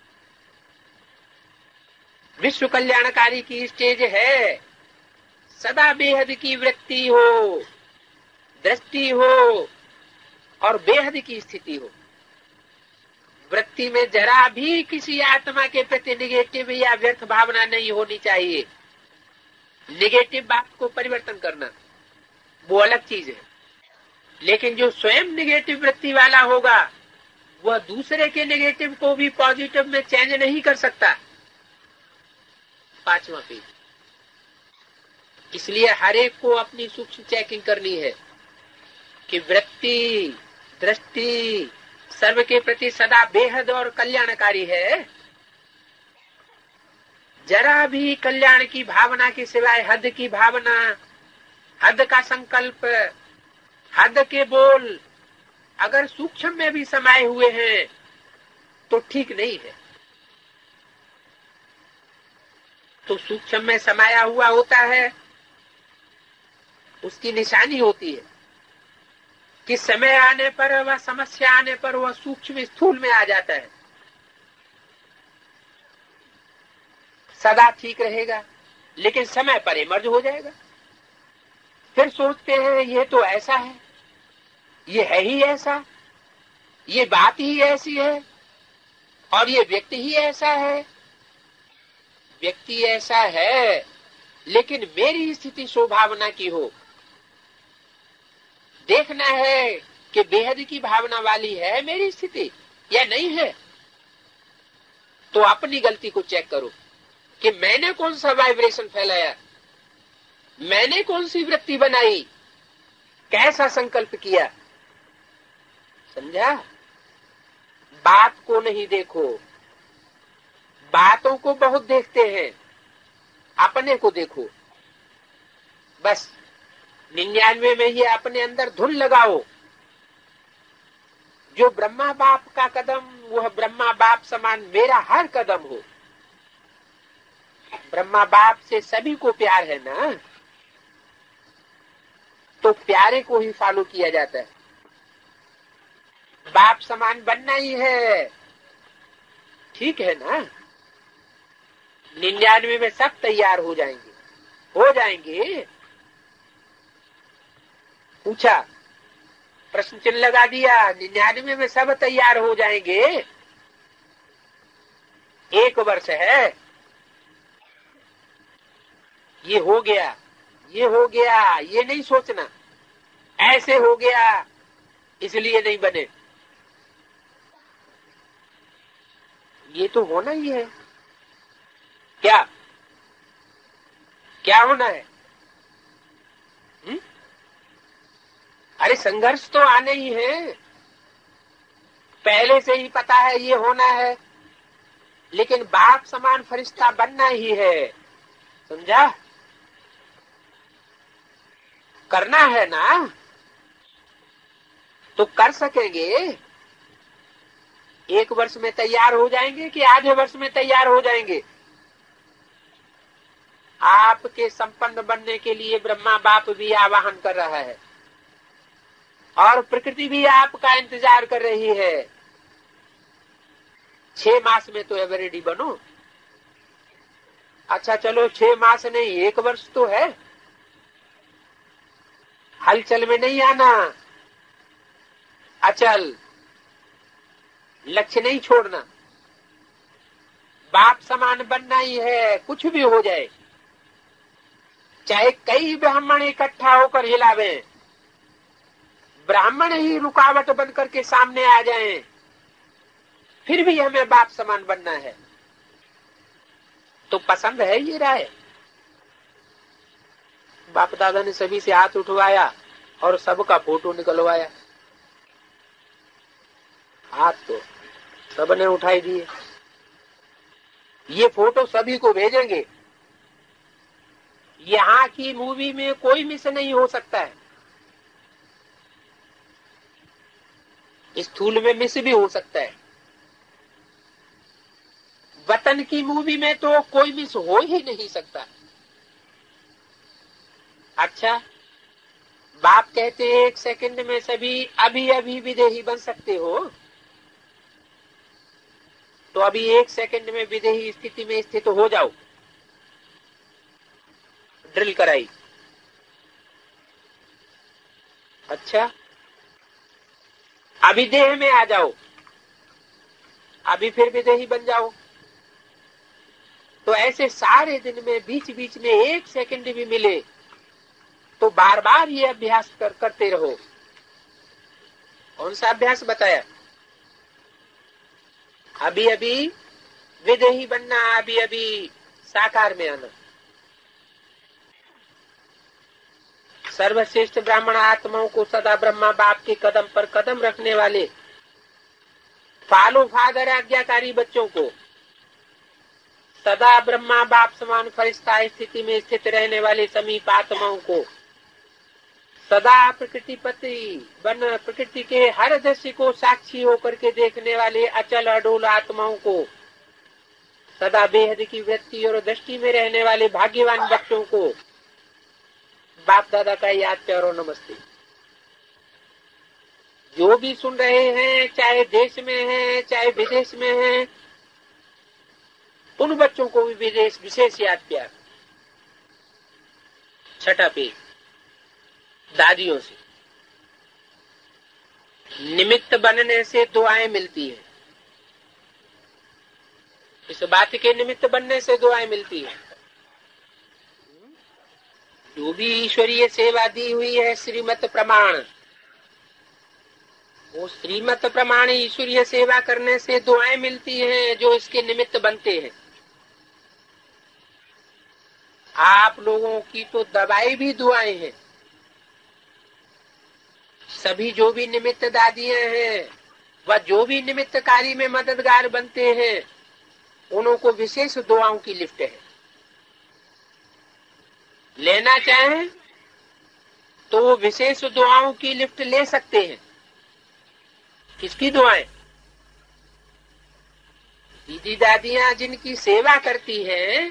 विश्व कल्याणकारी की स्टेज है। सदा बेहद की वृत्ति हो, दृष्टि हो और बेहद की स्थिति हो। वृत्ति में जरा भी किसी आत्मा के प्रति निगेटिव या व्यर्थ भावना नहीं होनी चाहिए। निगेटिव बात को परिवर्तन करना वो अलग चीज है, लेकिन जो स्वयं निगेटिव वृत्ति वाला होगा वह दूसरे के नेगेटिव को भी पॉजिटिव में चेंज नहीं कर सकता। 5वां पेज। इसलिए हर एक को अपनी सूक्ष्म चेकिंग करनी है कि वृत्ति दृष्टि सर्व के प्रति सदा बेहद और कल्याणकारी है। जरा भी कल्याण की भावना के सिवाय हद की भावना, हद का संकल्प, हद के बोल अगर सूक्ष्म में भी समाये हुए हैं तो ठीक नहीं है। तो सूक्ष्म में समाया हुआ होता है, उसकी निशानी होती है कि समय आने पर वह समस्या आने पर वह सूक्ष्म स्थूल में आ जाता है। सदा ठीक रहेगा लेकिन समय पर इमर्ज हो जाएगा। फिर सोचते हैं ये तो ऐसा है, ये है ही ऐसा, ये बात ही ऐसी है और ये व्यक्ति ही ऐसा है। व्यक्ति ऐसा है लेकिन मेरी स्थिति स्वभावना की हो। देखना है कि बेहद की भावना वाली है मेरी स्थिति या नहीं है। तो अपनी गलती को चेक करो कि मैंने कौन सा वाइब्रेशन फैलाया, मैंने कौन सी वृत्ति बनाई, कैसा संकल्प किया। समझा? बात को नहीं देखो, बातों को बहुत देखते हैं, अपने को देखो। बस 99 में ये अपने अंदर धुन लगाओ। जो ब्रह्मा बाप का कदम वह ब्रह्मा बाप समान मेरा हर कदम हो। ब्रह्मा बाप से सभी को प्यार है ना, तो प्यारे को ही फॉलो किया जाता है। बाप समान बनना ही है, ठीक है ना। 99 में सब तैयार हो जाएंगे, हो जाएंगे। पूछा, प्रश्न चिन्ह लगा दिया, 99 में सब तैयार हो जाएंगे। 1 वर्ष है, ये हो गया, ये हो गया, ये नहीं सोचना ऐसे हो गया इसलिए नहीं बने। ये तो होना ही है। क्या क्या होना है? अरे संघर्ष तो आने ही है, पहले से ही पता है ये होना है, लेकिन बाप समान फरिश्ता बनना ही है। समझा? करना है ना, तो कर सकेंगे। 1 वर्ष में तैयार हो जाएंगे कि आधे वर्ष में तैयार हो जाएंगे? आपके संपन्न बनने के लिए ब्रह्मा बाप भी आवाहन कर रहा है और प्रकृति भी आपका इंतजार कर रही है। 6 मास में तो एवरेडी बनो। अच्छा चलो 6 मास नहीं, 1 वर्ष तो है। हलचल में नहीं आना, अचल, लक्ष्य नहीं छोड़ना। बाप समान बनना ही है, कुछ भी हो जाए। चाहे कई ब्राह्मण इकट्ठा होकर हिलावे, ब्राह्मण ही रुकावट बनकर के सामने आ जाएं, फिर भी हमें बाप समान बनना है। तो पसंद है ये राय? बाप दादा ने सभी से हाथ उठवाया और सबका फोटो निकलवाया। हाथ तो सबने उठाई दिए। ये फोटो सभी को भेजेंगे। यहाँ की मूवी में कोई मिस नहीं हो सकता है। स्थूल में मिस भी हो सकता है। वतन की मूवी में तो कोई मिस हो ही नहीं सकता। अच्छा, बाप कहते हैं 1 सेकंड में सभी अभी अभी विदेही बन सकते हो, तो अभी 1 सेकंड में विदेही स्थिति में स्थित हो जाओ। ड्रिल कराई। अच्छा, अभी देह में आ जाओ, अभी फिर विदेही बन जाओ। तो ऐसे सारे दिन में बीच बीच में 1 सेकंड भी मिले तो बार बार ये अभ्यास करते रहो। कौन सा अभ्यास बताया? अभी अभी विदेही बनना, अभी अभी साकार में आना। सर्वश्रेष्ठ ब्राह्मण आत्माओं को सदा ब्रह्मा बाप के कदम पर कदम रखने वाले फॉलो फादर आज्ञाकारी बच्चों को, सदा ब्रह्मा बाप समान फरिश्ता स्थिति में स्थित रहने वाले समीप आत्माओं को, सदा प्रकृति पति बन प्रकृति के हर दृश्य को साक्षी होकर के देखने वाले अचल अडोल आत्माओं को, सदा बेहद की वृत्ति और दृष्टि में रहने वाले भाग्यवान बच्चों को बाप दादा का याद प्यारो नमस्ते। जो भी सुन रहे हैं, चाहे देश में हैं चाहे विदेश में हैं, उन बच्चों को भी विदेश विशेष याद प्यार। छठा पेज, दादियों से निमित्त बनने से दुआएं मिलती है। इस बात के निमित्त बनने से दुआएं मिलती है। जो भी ईश्वरीय सेवा दी हुई है श्रीमत प्रमाण, वो श्रीमत प्रमाण ईश्वरीय सेवा करने से दुआएं मिलती हैं जो इसके निमित्त बनते हैं। आप लोगों की तो दवाई भी दुआएं हैं। सभी जो भी निमित्त दादियां हैं व जो भी निमित्त कार्य में मददगार बनते हैं, उनको विशेष दुआओं की लिफ्ट है। लेना चाहें तो वो विशेष दुआओं की लिफ्ट ले सकते हैं। किसकी दुआएं? दीदी दादियां जिनकी सेवा करती हैं,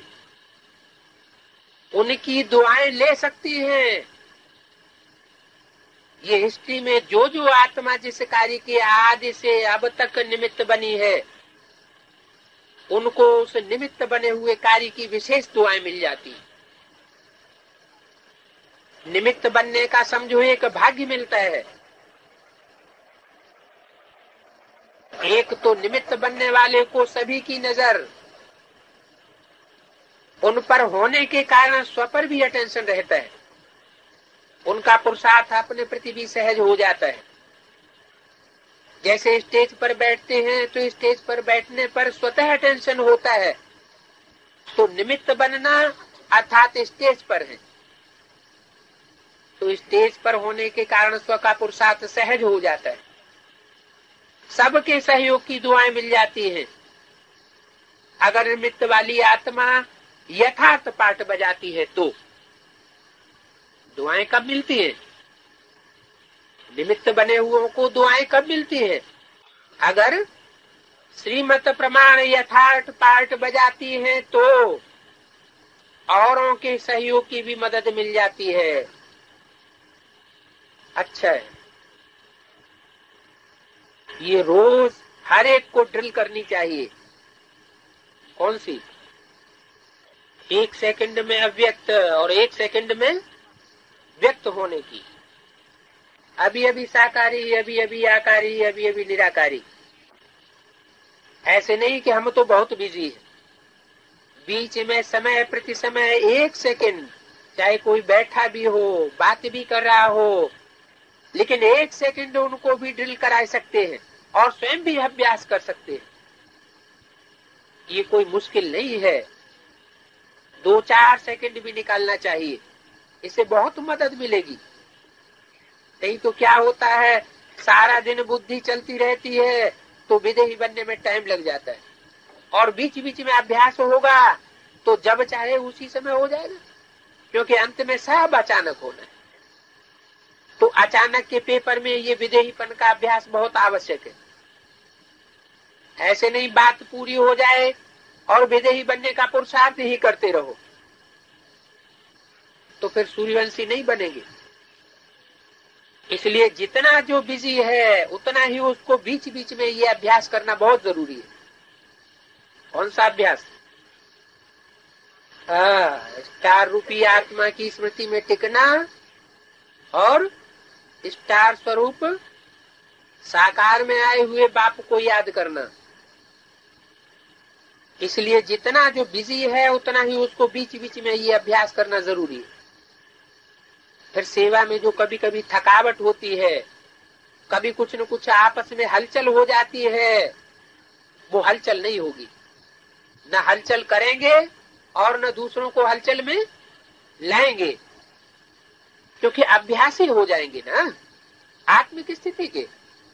उनकी दुआएं ले सकती हैं। ये हिस्ट्री में जो जो आत्मा जिस कार्य के आदि से अब तक निमित्त बनी है, उनको उस निमित्त बने हुए कार्य की विशेष दुआएं मिल जाती हैं। निमित्त बनने का समझो एक भाग्य मिलता है। एक तो निमित्त बनने वाले को सभी की नजर उन पर होने के कारण स्व पर भी अटेंशन रहता है। उनका पुरुषार्थ अपने प्रति भी सहज हो जाता है। जैसे स्टेज पर बैठते हैं तो स्टेज पर बैठने पर स्वतः अटेंशन होता है, तो निमित्त बनना अर्थात स्टेज पर है, तो स्टेज पर होने के कारण स्व का पुरुषार्थ सहज हो जाता है। सबके सहयोग की दुआएं मिल जाती हैं। अगर निमित्त वाली आत्मा यथार्थ पाठ बजाती है तो दुआएं कब मिलती हैं? निमित्त बने हुओं को दुआएं कब मिलती हैं? अगर श्रीमत प्रमाण यथार्थ पाठ बजाती है तो औरों के सहयोग की भी मदद मिल जाती है। अच्छा है, ये रोज हर एक को ड्रिल करनी चाहिए। कौन सी? 1 सेकंड में अव्यक्त और 1 सेकंड में व्यक्त होने की। अभी अभी साकारी, अभी अभी आकारी, अभी अभी निराकारी। ऐसे नहीं कि हम तो बहुत बिजी हैं, बीच में समय प्रति समय 1 सेकंड, चाहे कोई बैठा भी हो, बात भी कर रहा हो, लेकिन 1 सेकंड उनको भी ड्रिल करा सकते हैं और स्वयं भी अभ्यास कर सकते हैं। ये कोई मुश्किल नहीं है। 2-4 सेकंड भी निकालना चाहिए, इससे बहुत मदद मिलेगी। नहीं तो क्या होता है, सारा दिन बुद्धि चलती रहती है तो विदेही बनने में टाइम लग जाता है, और बीच बीच में अभ्यास होगा तो जब चाहे उसी समय हो जाएगा, क्योंकि अंत में सब अचानक होना है। तो अचानक के पेपर में ये विदेहीपन का अभ्यास बहुत आवश्यक है। ऐसे नहीं बात पूरी हो जाए और विदेही बनने का पुरुषार्थ ही करते रहो, तो फिर सूर्यवंशी नहीं बनेंगे। इसलिए जितना जो बिजी है उतना ही उसको बीच बीच में ये अभ्यास करना बहुत जरूरी है। कौन सा अभ्यास? स्टार रूपी आत्मा की स्मृति में टिकना और स्टार स्वरूप साकार में आए हुए बाप को याद करना। इसलिए जितना जो बिजी है उतना ही उसको बीच बीच में ये अभ्यास करना जरूरी है। फिर सेवा में जो कभी कभी थकावट होती है, कभी कुछ न कुछ आपस में हलचल हो जाती है, वो हलचल नहीं होगी। न हलचल करेंगे और न दूसरों को हलचल में लाएंगे, क्योंकि अभ्यासी हो जाएंगे ना आत्मिक स्थिति के,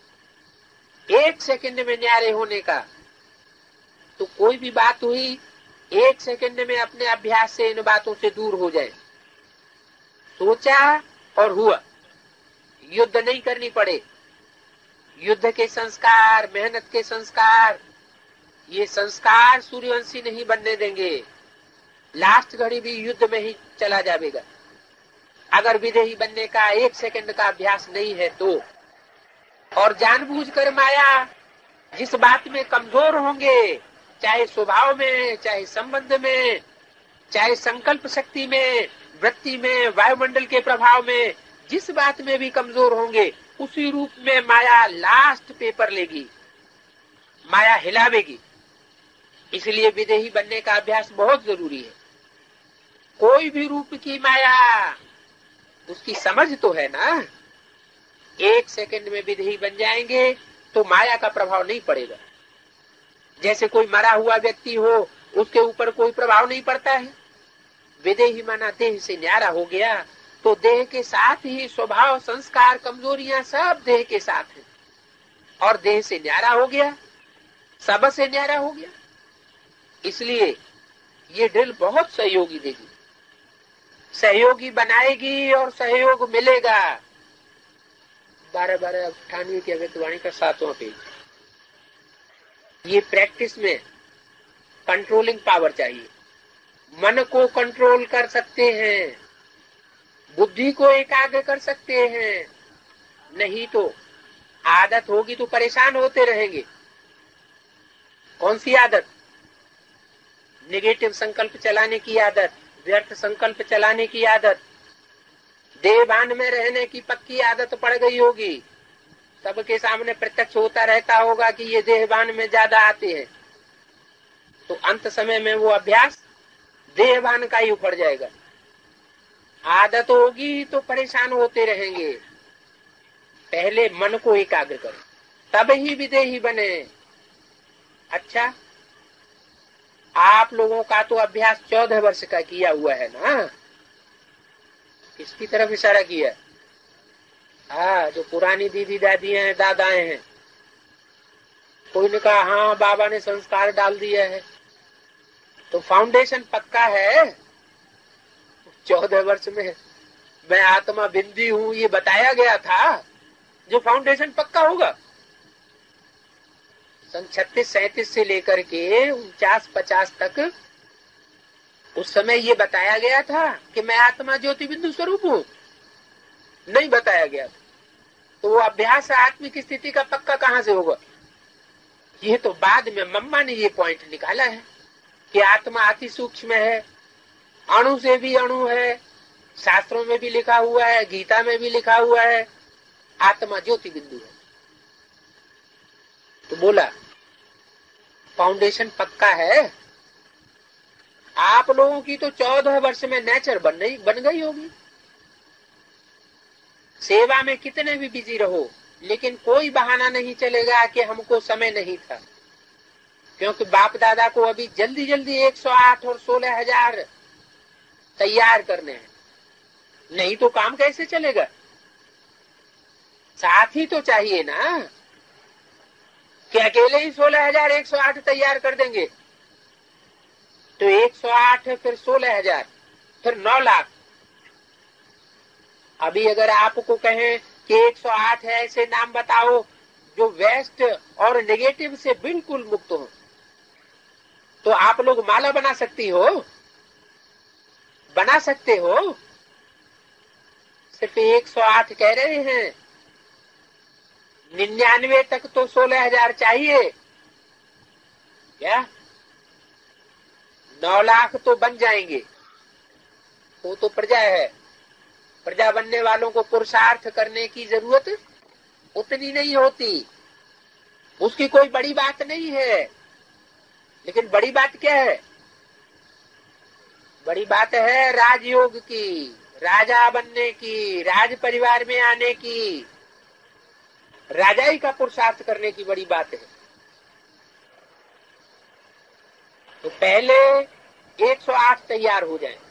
1 सेकंड में न्यारे होने का। तो कोई भी बात हुई 1 सेकंड में अपने अभ्यास से इन बातों से दूर हो जाए। सोचा और हुआ, युद्ध नहीं करनी पड़े। युद्ध के संस्कार, मेहनत के संस्कार, ये संस्कार सूर्यवंशी नहीं बनने देंगे। लास्ट घड़ी भी युद्ध में ही चला जाएगा अगर विदेही बनने का 1 सेकंड का अभ्यास नहीं है तो। और जानबूझकर माया जिस बात में कमजोर होंगे, चाहे स्वभाव में, चाहे संबंध में, चाहे संकल्प शक्ति में, वृत्ति में, वायुमंडल के प्रभाव में, जिस बात में भी कमजोर होंगे उसी रूप में माया लास्ट पेपर लेगी, माया हिलावेगी। इसलिए विदेही बनने का अभ्यास बहुत जरूरी है। कोई भी रूप की माया, उसकी समझ तो है ना। 1 सेकंड में विदेही बन जाएंगे तो माया का प्रभाव नहीं पड़ेगा। जैसे कोई मरा हुआ व्यक्ति हो, उसके ऊपर कोई प्रभाव नहीं पड़ता है। विदेही माना देह से न्यारा हो गया तो देह के साथ ही स्वभाव, संस्कार, कमजोरियां सब देह के साथ है, और देह से न्यारा हो गया, सब से न्यारा हो गया। इसलिए ये ड्रिल बहुत सहयोगी देगी, सहयोगी बनाएगी और सहयोग मिलेगा। 12 अठानवे की अगतवाणी का 7वां पेज। ये प्रैक्टिस में कंट्रोलिंग पावर चाहिए। मन को कंट्रोल कर सकते हैं, बुद्धि को एकाग्र कर सकते हैं, नहीं तो आदत होगी तो परेशान होते रहेंगे। कौन सी आदत? नेगेटिव संकल्प चलाने की आदत, व्यर्थ संकल्प चलाने की आदत, देहभान में रहने की पक्की आदत पड़ गई होगी। सबके सामने प्रत्यक्ष होता रहता होगा कि ये देहभान में ज्यादा आते हैं, तो अंत समय में वो अभ्यास देहभान का ही उखड़ जाएगा। आदत होगी तो परेशान होते रहेंगे। पहले मन को एकाग्र करो, तब ही विदेही बने। अच्छा, आप लोगों का तो अभ्यास 14 वर्ष का किया हुआ है ना। किसकी तरफ इशारा किया? हाँ, जो पुरानी दीदी दादी हैं, दादाएं हैं। कोई ने कहा हाँ बाबा ने संस्कार डाल दिया है, तो फाउंडेशन पक्का है। 14 वर्ष में मैं आत्मा बिंदी हूँ ये बताया गया था, जो फाउंडेशन पक्का होगा। सन 36-37 से लेकर के 49-50 तक उस समय ये बताया गया था कि मैं आत्मा ज्योति बिंदु स्वरूप हूँ? नहीं बताया गया। तो वो अभ्यास आत्मिक स्थिति का पक्का कहाँ से होगा? ये तो बाद में मम्मा ने ये पॉइंट निकाला है कि आत्मा अति सूक्ष्म है, अणु से भी अणु है। शास्त्रों में भी लिखा हुआ है, गीता में भी लिखा हुआ है, आत्मा ज्योति बिंदु है। तो बोला फाउंडेशन पक्का है। आप लोगों की तो 14 वर्ष में नेचर बन गई होगी। सेवा में कितने भी बिजी रहो, लेकिन कोई बहाना नहीं चलेगा कि हमको समय नहीं था, क्योंकि बाप दादा को अभी जल्दी जल्दी 108 और 16,000 तैयार करने हैं। नहीं तो काम कैसे चलेगा? साथी तो चाहिए ना, कि अकेले ही 16,108 तैयार कर देंगे। तो 108 फिर 16,000 फिर 9 लाख। अभी अगर आपको कहें कि 108 है ऐसे नाम बताओ जो वेस्ट और नेगेटिव से बिल्कुल मुक्त हो, तो आप लोग माला बना सकती हो, बना सकते हो। सिर्फ 108 कह रहे हैं, 99 तक तो 16,000 चाहिए क्या? 9 लाख तो बन जाएंगे। वो तो प्रजा है, प्रजा बनने वालों को पुरुषार्थ करने की जरूरत उतनी नहीं होती, उसकी कोई बड़ी बात नहीं है। लेकिन बड़ी बात क्या है? बड़ी बात है राजयोग की, राजा बनने की, राज परिवार में आने की, राजाई का पुरुषार्थ करने की बड़ी बात है। तो पहले 108 तैयार हो जाए।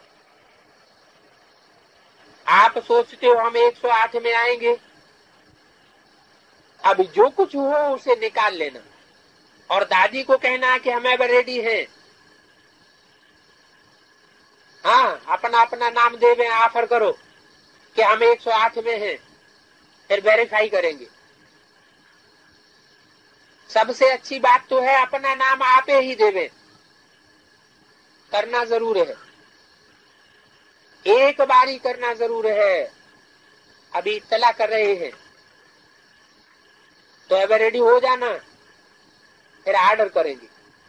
आप सोचते हो हम 108 में आएंगे, अब जो कुछ हो उसे निकाल लेना और दादी को कहना कि हम अब रेडी हैं। हाँ, अपना अपना नाम देवे, ऑफर करो कि हम 108 में हैं, फिर वेरीफाई करेंगे। सबसे अच्छी बात तो है अपना नाम आपे ही देवे, करना जरूर है, एक बारी करना जरूर है। अभी इत्तला कर रहे हैं तो अब रेडी हो जाना, फिर ऑर्डर करेंगे।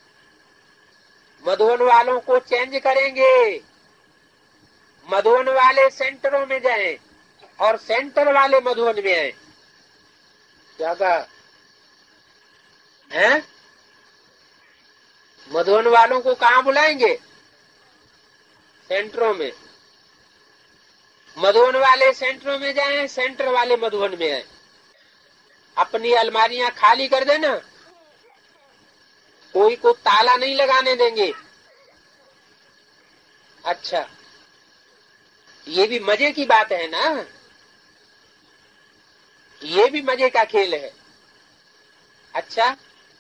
मधुबन वालों को चेंज करेंगे, मधुबन वाले सेंटरों में जाएं और सेंटर वाले मधुबन में आए। क्या कहा है? मधुबन वालों को कहां बुलाएंगे? सेंटरों में। मधुबन वाले सेंटरों में जाएं, सेंटर वाले मधुबन में आए। अपनी अलमारियां खाली कर देना, कोई को ताला नहीं लगाने देंगे। अच्छा, ये भी मजे की बात है ना, ये भी मजे का खेल है। अच्छा,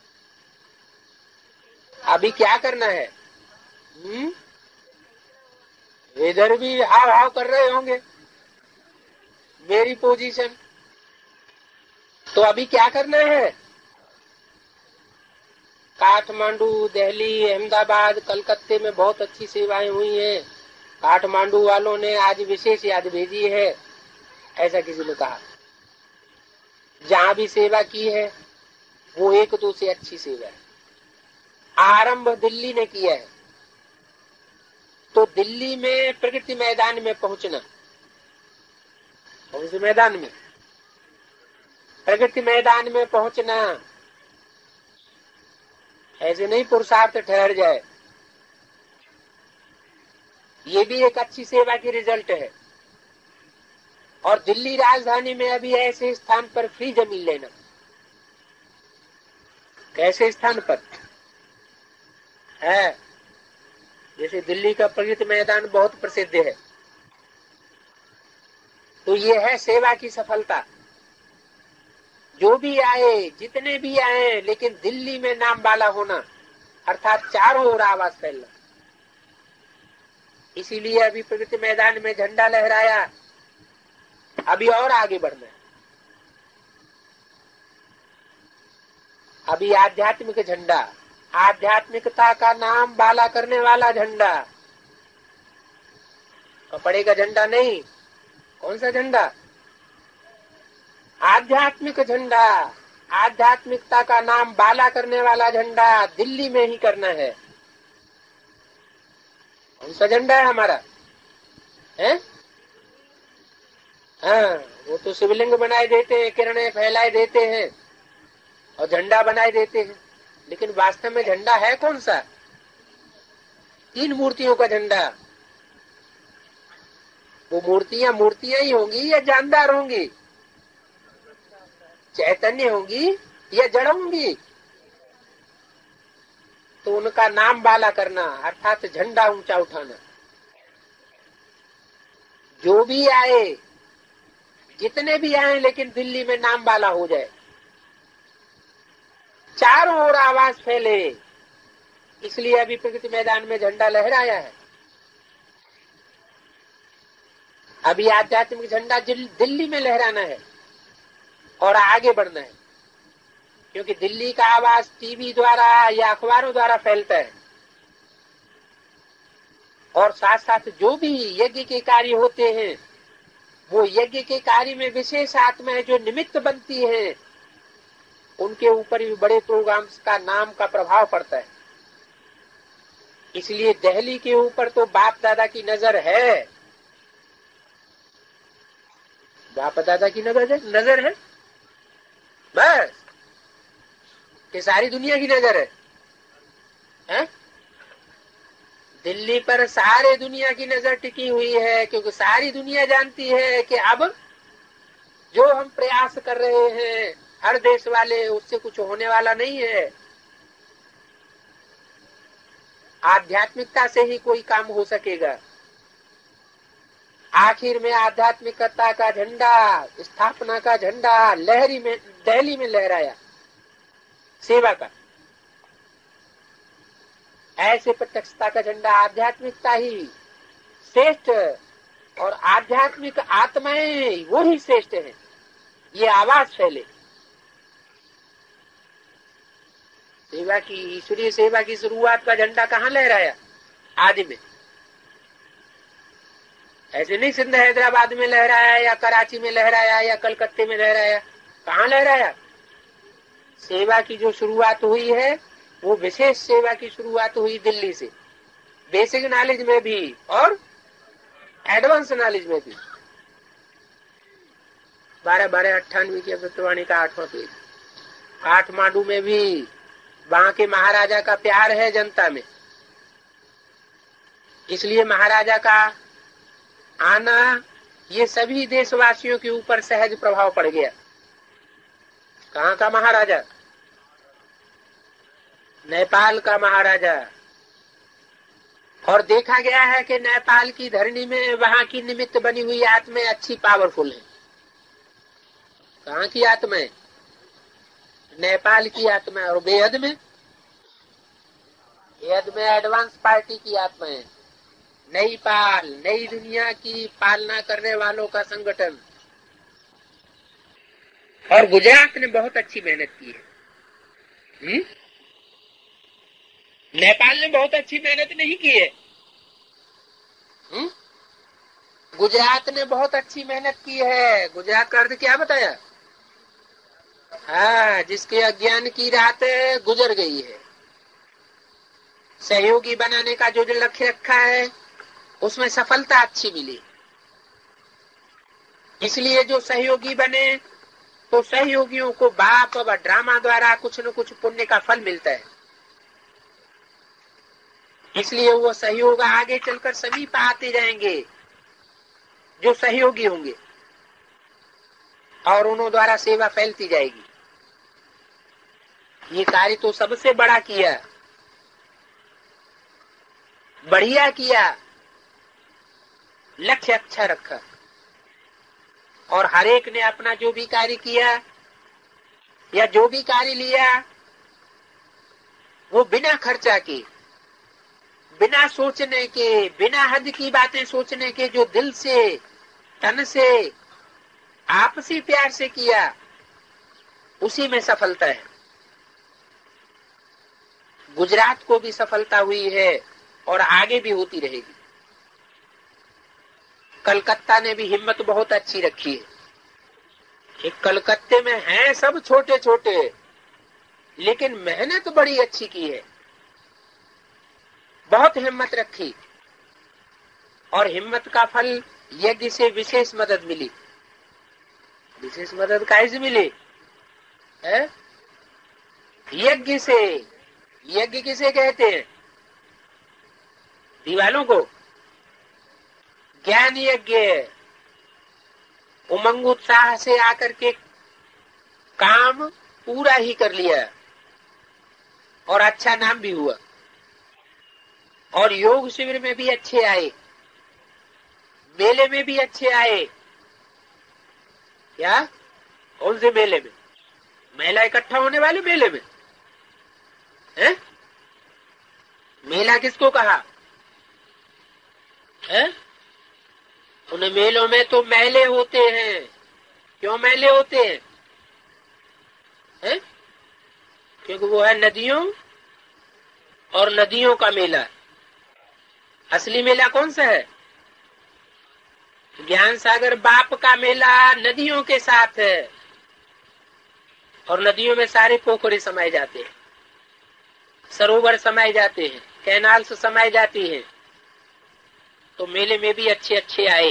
अभी क्या करना है? इधर भी हाव हाव कर रहे होंगे मेरी पोजीशन। तो अभी क्या करना है? काठमांडू, दिल्ली, अहमदाबाद, कलकत्ते में बहुत अच्छी सेवाएं हुई हैं। काठमांडू वालों ने आज विशेष याद भेजी है, ऐसा किसी ने कहा। जहां भी सेवा की है वो एक दो से अच्छी सेवा है। आरंभ दिल्ली ने किया है, तो दिल्ली में प्रगति मैदान में पहुंचना। कौन से मैदान में? प्रगति मैदान में पहुंचना। ऐसे नहीं पुरुषार्थ ठहर जाए, ये भी एक अच्छी सेवा की रिजल्ट है। और दिल्ली राजधानी में अभी ऐसे स्थान पर फ्री जमीन लेना। कैसे स्थान पर है? जैसे दिल्ली का प्रगति मैदान बहुत प्रसिद्ध है, तो ये है सेवा की सफलता। जो भी आए, जितने भी आए, लेकिन दिल्ली में नाम वाला होना, अर्थात चारों ओर आवाज फैलना। इसीलिए अभी प्रगति मैदान में झंडा लहराया, अभी और आगे बढ़ना है। अभी आध्यात्मिक झंडा, आध्यात्मिकता का नाम बाला करने वाला झंडा, कपड़े का झंडा नहीं। कौन सा झंडा? आध्यात्मिक झंडा, आध्यात्मिकता का नाम बाला करने वाला झंडा दिल्ली में ही करना है। कौन सा झंडा है हमारा? है? हाँ, वो तो शिवलिंग बनाए देते हैं, किरणें फैलाए देते हैं और झंडा बनाए देते हैं, लेकिन वास्तव में झंडा है कौन सा? 3 मूर्तियों का झंडा। वो मूर्तियां मूर्तियां ही होंगी या जानदार होंगी? चैतन्य होंगी या जड़ होंगी? तो उनका नाम बाला करना, अर्थात झंडा ऊंचा उठाना। जो भी आए, जितने भी आए, लेकिन दिल्ली में नाम बाला हो जाए, चारों ओर आवाज फैले। इसलिए अभी प्रगति मैदान में झंडा लहराया है। अभी आध्यात्मिक झंडा दिल्ली में लहराना है और आगे बढ़ना है, क्योंकि दिल्ली का आवाज टीवी द्वारा या अखबारों द्वारा फैलता है। और साथ साथ जो भी यज्ञ के कार्य होते हैं, वो यज्ञ के कार्य में विशेष आत्माएं जो निमित्त बनती हैं, उनके ऊपर भी बड़े प्रोग्राम्स का नाम का प्रभाव पड़ता है। इसलिए दिल्ली के ऊपर तो बाप दादा की नजर है, बाप दादा की नजर है बस, ये सारी दुनिया की नजर है। है? दिल्ली पर सारे दुनिया की नजर टिकी हुई है, क्योंकि सारी दुनिया जानती है कि अब जो हम प्रयास कर रहे हैं हर देश वाले, उससे कुछ होने वाला नहीं है। आध्यात्मिकता से ही कोई काम हो सकेगा। आखिर में आध्यात्मिकता का झंडा, स्थापना का झंडा लहरी में दिल्ली में लहराया, सेवा का। ऐसे प्रत्यक्षता का झंडा, आध्यात्मिकता ही श्रेष्ठ, और आध्यात्मिक आत्माएं वो ही श्रेष्ठ है, ये आवाज फैले। सेवा की, ईश्वरीय सेवा की शुरुआत का झंडा कहाँ लहराया? आदि में। ऐसे नहीं सिंध हैदराबाद में लहराया, या कराची में लहराया, या कलकत्ते में लहराया। कहाँ लहराया? सेवा की जो शुरुआत हुई है वो विशेष सेवा की शुरुआत हुई दिल्ली से, बेसिक नॉलेज में भी और एडवांस नॉलेज में भी। 12/12/98 की अमृतवाणी का 8वां पेज। काठमांडू में भी वहां के महाराजा का प्यार है जनता में, इसलिए महाराजा का आना ये सभी देशवासियों के ऊपर सहज प्रभाव पड़ गया। कहाँ का महाराजा? नेपाल का महाराजा। और देखा गया है कि नेपाल की धरनी में वहां की निमित्त बनी हुई आत्माएं अच्छी पावरफुल है। कहाँ की आत्माएं? नेपाल की आत्माएं। और बेहद में एडवांस पार्टी की आत्माएं, नई पाल, नई दुनिया की पालना करने वालों का संगठन। और गुजरात ने बहुत अच्छी मेहनत की है। नेपाल ने बहुत अच्छी मेहनत नहीं की है। गुजरात ने बहुत अच्छी मेहनत की है। गुजरात का अर्थ क्या बताया? हाँ, जिसके अज्ञान की रात गुजर गई है। सहयोगी बनाने का जो लक्ष्य रखा है उसमें सफलता अच्छी मिली, इसलिए जो सहयोगी बने तो सहयोगियों को बाप व ड्रामा द्वारा कुछ न कुछ पुण्य का फल मिलता है। इसलिए वो सहयोग आगे चलकर समीप आते जाएंगे जो सहयोगी होंगे, और उन्हों द्वारा सेवा फैलती जाएगी। ये कार्य तो सबसे बड़ा किया, बढ़िया किया, लक्ष्य अच्छा रखा। और हर एक ने अपना जो भी कार्य किया या जो भी कार्य लिया वो बिना खर्चा के, बिना सोचने के, बिना हद की बातें सोचने के, जो दिल से, तन से, आपसी प्यार से किया, उसी में सफलता है। गुजरात को भी सफलता हुई है और आगे भी होती रहेगी। कलकत्ता ने भी हिम्मत बहुत अच्छी रखी है। कलकत्ते में हैं सब छोटे छोटे, लेकिन मेहनत बड़ी अच्छी की है, बहुत हिम्मत रखी, और हिम्मत का फल यज्ञ से विशेष मदद मिली। विशेष मदद कैसे मिली है? यज्ञ से। यज्ञ किसे कहते हैं? दीवालों को। ज्ञान यज्ञ, उमंग उत्साह से आकर के काम पूरा ही कर लिया और अच्छा नाम भी हुआ। और योग शिविर में भी अच्छे आए, मेले में भी अच्छे आए। क्या? कौन से मेले में? मेला इकट्ठा होने वाले मेले में है? मेला किसको कहा है? उन मेलों में तो मेले होते हैं। क्यों मेले होते हैं? है? क्योंकि वो है नदियों और नदियों का मेला। असली मेला कौन सा है? ज्ञान सागर बाप का मेला नदियों के साथ है, और नदियों में सारे पोखरे समाये जाते हैं, सरोवर समाये जाते हैं, कैनाल्स समाये जाती हैं। तो मेले में भी अच्छे अच्छे आए,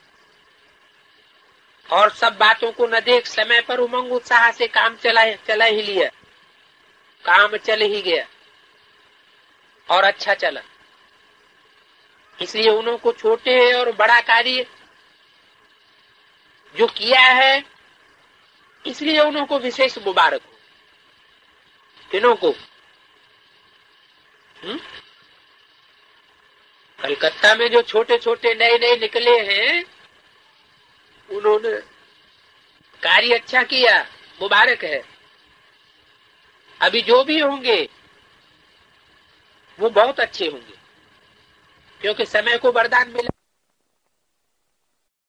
और सब बातों को न देख समय पर उमंग उत्साह से काम चला ही लिया, काम चल ही गया। और अच्छा चला। इसलिए उन्हों को छोटे और बड़ा कार्य जो किया है, इसलिए उन्हों को विशेष मुबारक हो। किन्हों को? कलकत्ता में जो छोटे छोटे नए नए निकले हैं, उन्होंने कार्य अच्छा किया, मुबारक है। अभी जो भी होंगे वो बहुत अच्छे होंगे, क्योंकि समय को वरदान मिला।